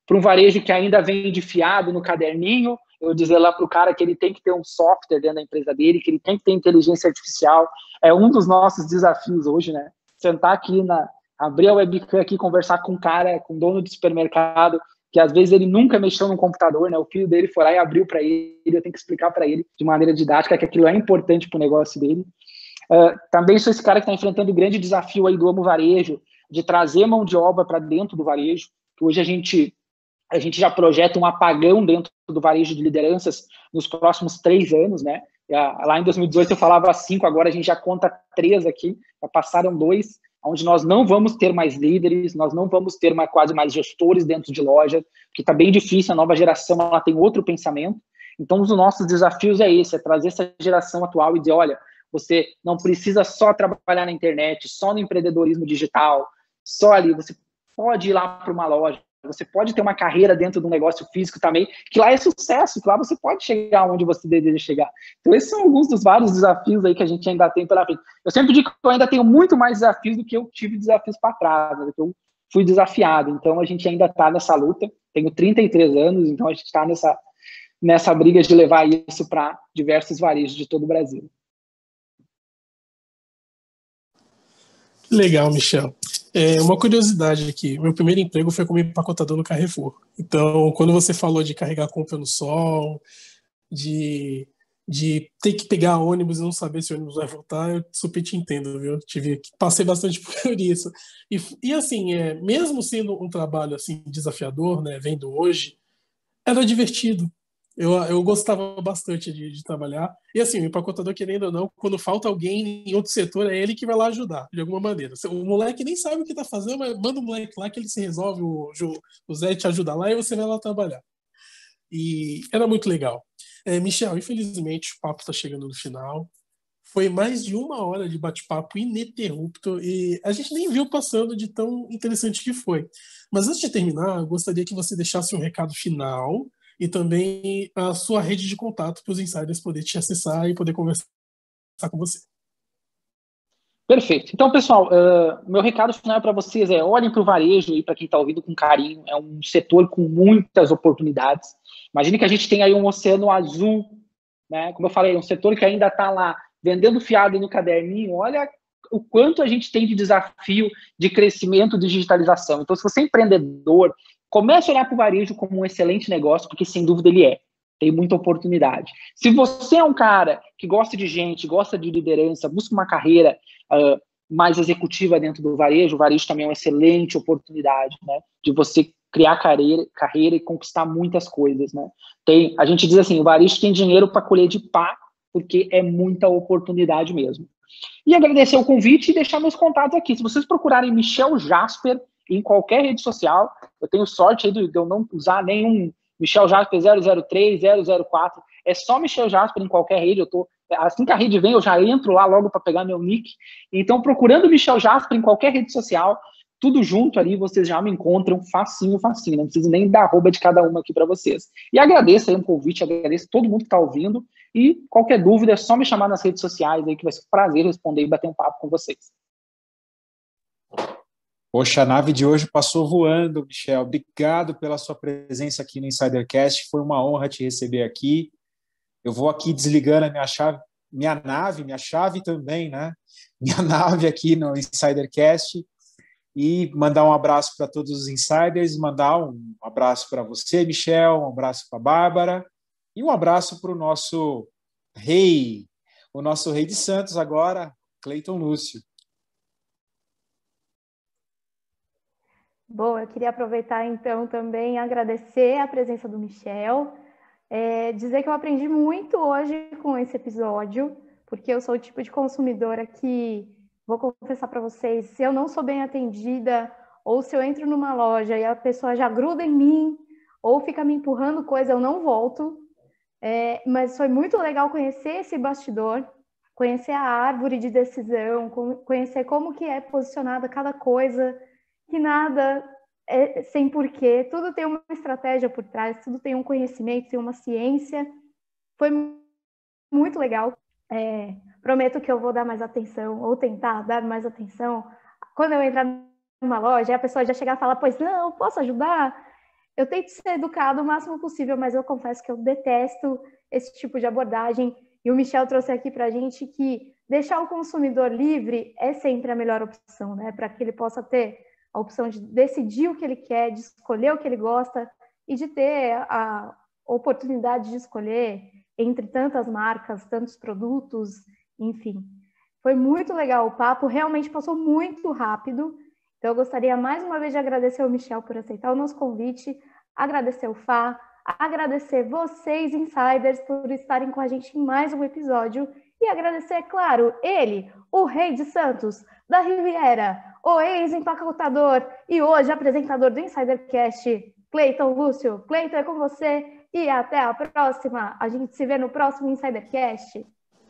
para um varejo que ainda vende fiado no caderninho, eu dizer lá para o cara que ele tem que ter um software dentro da empresa dele, que ele tem que ter inteligência artificial. É um dos nossos desafios hoje, né? Sentar aqui, na, abrir a webcam aqui, conversar com um cara, com um dono de supermercado, que às vezes ele nunca mexeu no computador, né? O filho dele foi lá e abriu para ele, eu tenho que explicar para ele de maneira didática que aquilo é importante para o negócio dele. Uh, também sou esse cara que está enfrentando o grande desafio aí do Amo Varejo, de trazer mão de obra para dentro do varejo, que hoje a gente, a gente já projeta um apagão dentro do varejo de lideranças nos próximos três anos, né? Lá em dois mil e dezoito eu falava cinco, agora a gente já conta três aqui, já passaram dois, onde nós não vamos ter mais líderes, nós não vamos ter mais, quase mais gestores dentro de loja, que está bem difícil, a nova geração ela tem outro pensamento. Então, um dos nossos desafios é esse, é trazer essa geração atual e dizer, olha, você não precisa só trabalhar na internet, só no empreendedorismo digital, só ali, você pode ir lá para uma loja, você pode ter uma carreira dentro de um negócio físico também, que lá é sucesso, que lá você pode chegar onde você deseja chegar. Então, esses são alguns dos vários desafios aí que a gente ainda tem pela frente. Eu sempre digo que eu ainda tenho muito mais desafios do que eu tive desafios para trás, né, do que eu fui desafiado. Então, a gente ainda está nessa luta. Tenho trinta e três anos, então a gente está nessa, nessa briga de levar isso para diversos varejos de todo o Brasil. Legal, Michel. É, uma curiosidade aqui, meu primeiro emprego foi como empacotador no Carrefour. Então, quando você falou de carregar compra no sol, de, de ter que pegar ônibus e não saber se o ônibus vai voltar, eu super te entendo, viu? Tive, passei bastante por isso. E, e assim, é, mesmo sendo um trabalho assim, desafiador, né, vendo hoje, era divertido. Eu, eu gostava bastante de, de trabalhar. E assim, o empacotador, querendo ou não, quando falta alguém em outro setor, é ele que vai lá ajudar, de alguma maneira. O moleque nem sabe o que está fazendo, mas manda o moleque lá que ele se resolve, o, o Zé te ajuda lá e você vai lá trabalhar. E era muito legal. É, Michel, infelizmente o papo está chegando no final. Foi mais de uma hora de bate-papo ininterrupto e a gente nem viu passando de tão interessante que foi. Mas antes de terminar, eu gostaria que você deixasse um recado final e também a sua rede de contato para os insiders poderem te acessar e poder conversar com você. Perfeito. Então, pessoal, uh, meu recado final para vocês é olhem para o varejo e para quem está ouvindo com carinho. É um setor com muitas oportunidades. Imagine que a gente tem aí um oceano azul, né? Como eu falei, um setor que ainda está lá vendendo fiado no caderninho. Olha o quanto a gente tem de desafio de crescimento, de digitalização. Então, se você é empreendedor, comece a olhar para o varejo como um excelente negócio, porque sem dúvida ele é. Tem muita oportunidade. Se você é um cara que gosta de gente, gosta de liderança, busca uma carreira uh, mais executiva dentro do varejo, o varejo também é uma excelente oportunidade, né, de você criar carreira, carreira e conquistar muitas coisas, né. Tem, a gente diz assim, o varejo tem dinheiro para colher de pá, porque é muita oportunidade mesmo. E agradecer o convite e deixar meus contatos aqui. Se vocês procurarem Michel Jasper em qualquer rede social, eu tenho sorte aí de eu não usar nenhum Michel Jasper zero zero três, zero zero quatro, é só Michel Jasper em qualquer rede, eu tô, assim que a rede vem, eu já entro lá logo para pegar meu nick. Então, procurando Michel Jasper em qualquer rede social, tudo junto ali, vocês já me encontram facinho, facinho, não preciso nem dar arroba de cada uma aqui para vocês. E agradeço aí o convite, agradeço todo mundo que está ouvindo, e qualquer dúvida é só me chamar nas redes sociais aí, que vai ser um prazer responder e bater um papo com vocês. Poxa, a nave de hoje passou voando, Michel. Obrigado pela sua presença aqui no InsiderCast. Foi uma honra te receber aqui. Eu vou aqui desligando a minha chave, minha nave, minha chave também, né? Minha nave aqui no InsiderCast e mandar um abraço para todos os insiders, mandar um abraço para você, Michel, um abraço para a Bárbara e um abraço para o nosso rei, o nosso rei de Santos agora, Cleiton Lúcio. Bom, eu queria aproveitar então também agradecer a presença do Michel, é, dizer que eu aprendi muito hoje com esse episódio, porque eu sou o tipo de consumidora que, vou confessar para vocês, se eu não sou bem atendida, ou se eu entro numa loja e a pessoa já gruda em mim, ou fica me empurrando coisa, eu não volto. É, mas foi muito legal conhecer esse bastidor, conhecer a árvore de decisão, conhecer como que é posicionada cada coisa, que nada é sem porquê, tudo tem uma estratégia por trás, tudo tem um conhecimento, tem uma ciência. Foi muito legal. É, prometo que eu vou dar mais atenção, ou tentar dar mais atenção. Quando eu entrar numa loja, a pessoa já chegar e falar, pois não, posso ajudar? eu tento ser educado o máximo possível, mas eu confesso que eu detesto esse tipo de abordagem. E o Michel trouxe aqui para a gente que deixar o consumidor livre é sempre a melhor opção, né? Para que ele possa ter a opção de decidir o que ele quer, de escolher o que ele gosta e de ter a oportunidade de escolher entre tantas marcas, tantos produtos, enfim. Foi muito legal o papo, realmente passou muito rápido. Então, eu gostaria mais uma vez de agradecer ao Michel por aceitar o nosso convite, agradecer o Fá, agradecer vocês, insiders, por estarem com a gente em mais um episódio e agradecer, claro, ele, o Rei de Santos, da Riviera, o ex-empacotador e hoje apresentador do InsiderCast, Cleiton Lúcio. Cleiton, é com você e até a próxima. A gente se vê no próximo InsiderCast.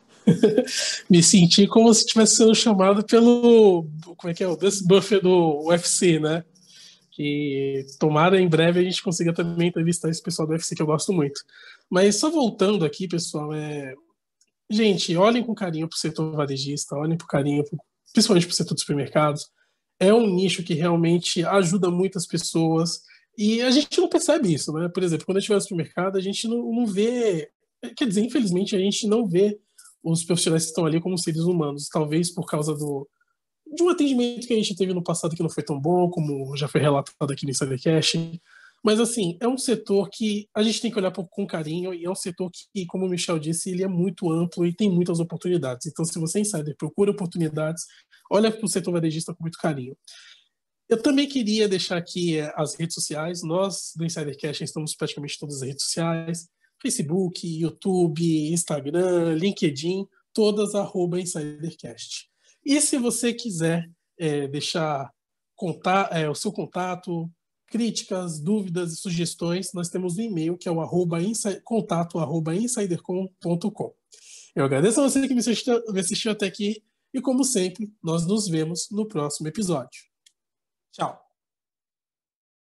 Me senti como se estivesse sendo chamado pelo, como é que é, o Dustin Buffer do U F C, né? Que tomara em breve a gente consiga também entrevistar esse pessoal do U F C que eu gosto muito. Mas só voltando aqui, pessoal, é... gente, olhem com carinho para o setor varejista, olhem com carinho, principalmente para o setor dos supermercados. É um nicho que realmente ajuda muitas pessoas e a gente não percebe isso, né? Por exemplo, quando a gente vai no supermercado, a gente não, não vê, quer dizer, infelizmente a gente não vê os profissionais que estão ali como seres humanos, talvez por causa do, de um atendimento que a gente teve no passado que não foi tão bom, como já foi relatado aqui no InsiderCast. Mas, assim, é um setor que a gente tem que olhar com carinho e é um setor que, como o Michel disse, ele é muito amplo e tem muitas oportunidades. Então, se você é insider, procura oportunidades, olha para o setor varejista com muito carinho. Eu também queria deixar aqui as redes sociais. Nós, do InsiderCast, estamos praticamente em todas as redes sociais. Facebook, YouTube, Instagram, LinkedIn, todas arroba InsiderCast. E se você quiser é, deixar contar, é, o seu contato, críticas, dúvidas e sugestões, nós temos um e-mail que é o arroba insi- contato arroba insidercom ponto com. Eu agradeço a você que me assistiu, me assistiu até aqui e, como sempre, nós nos vemos no próximo episódio. Tchau!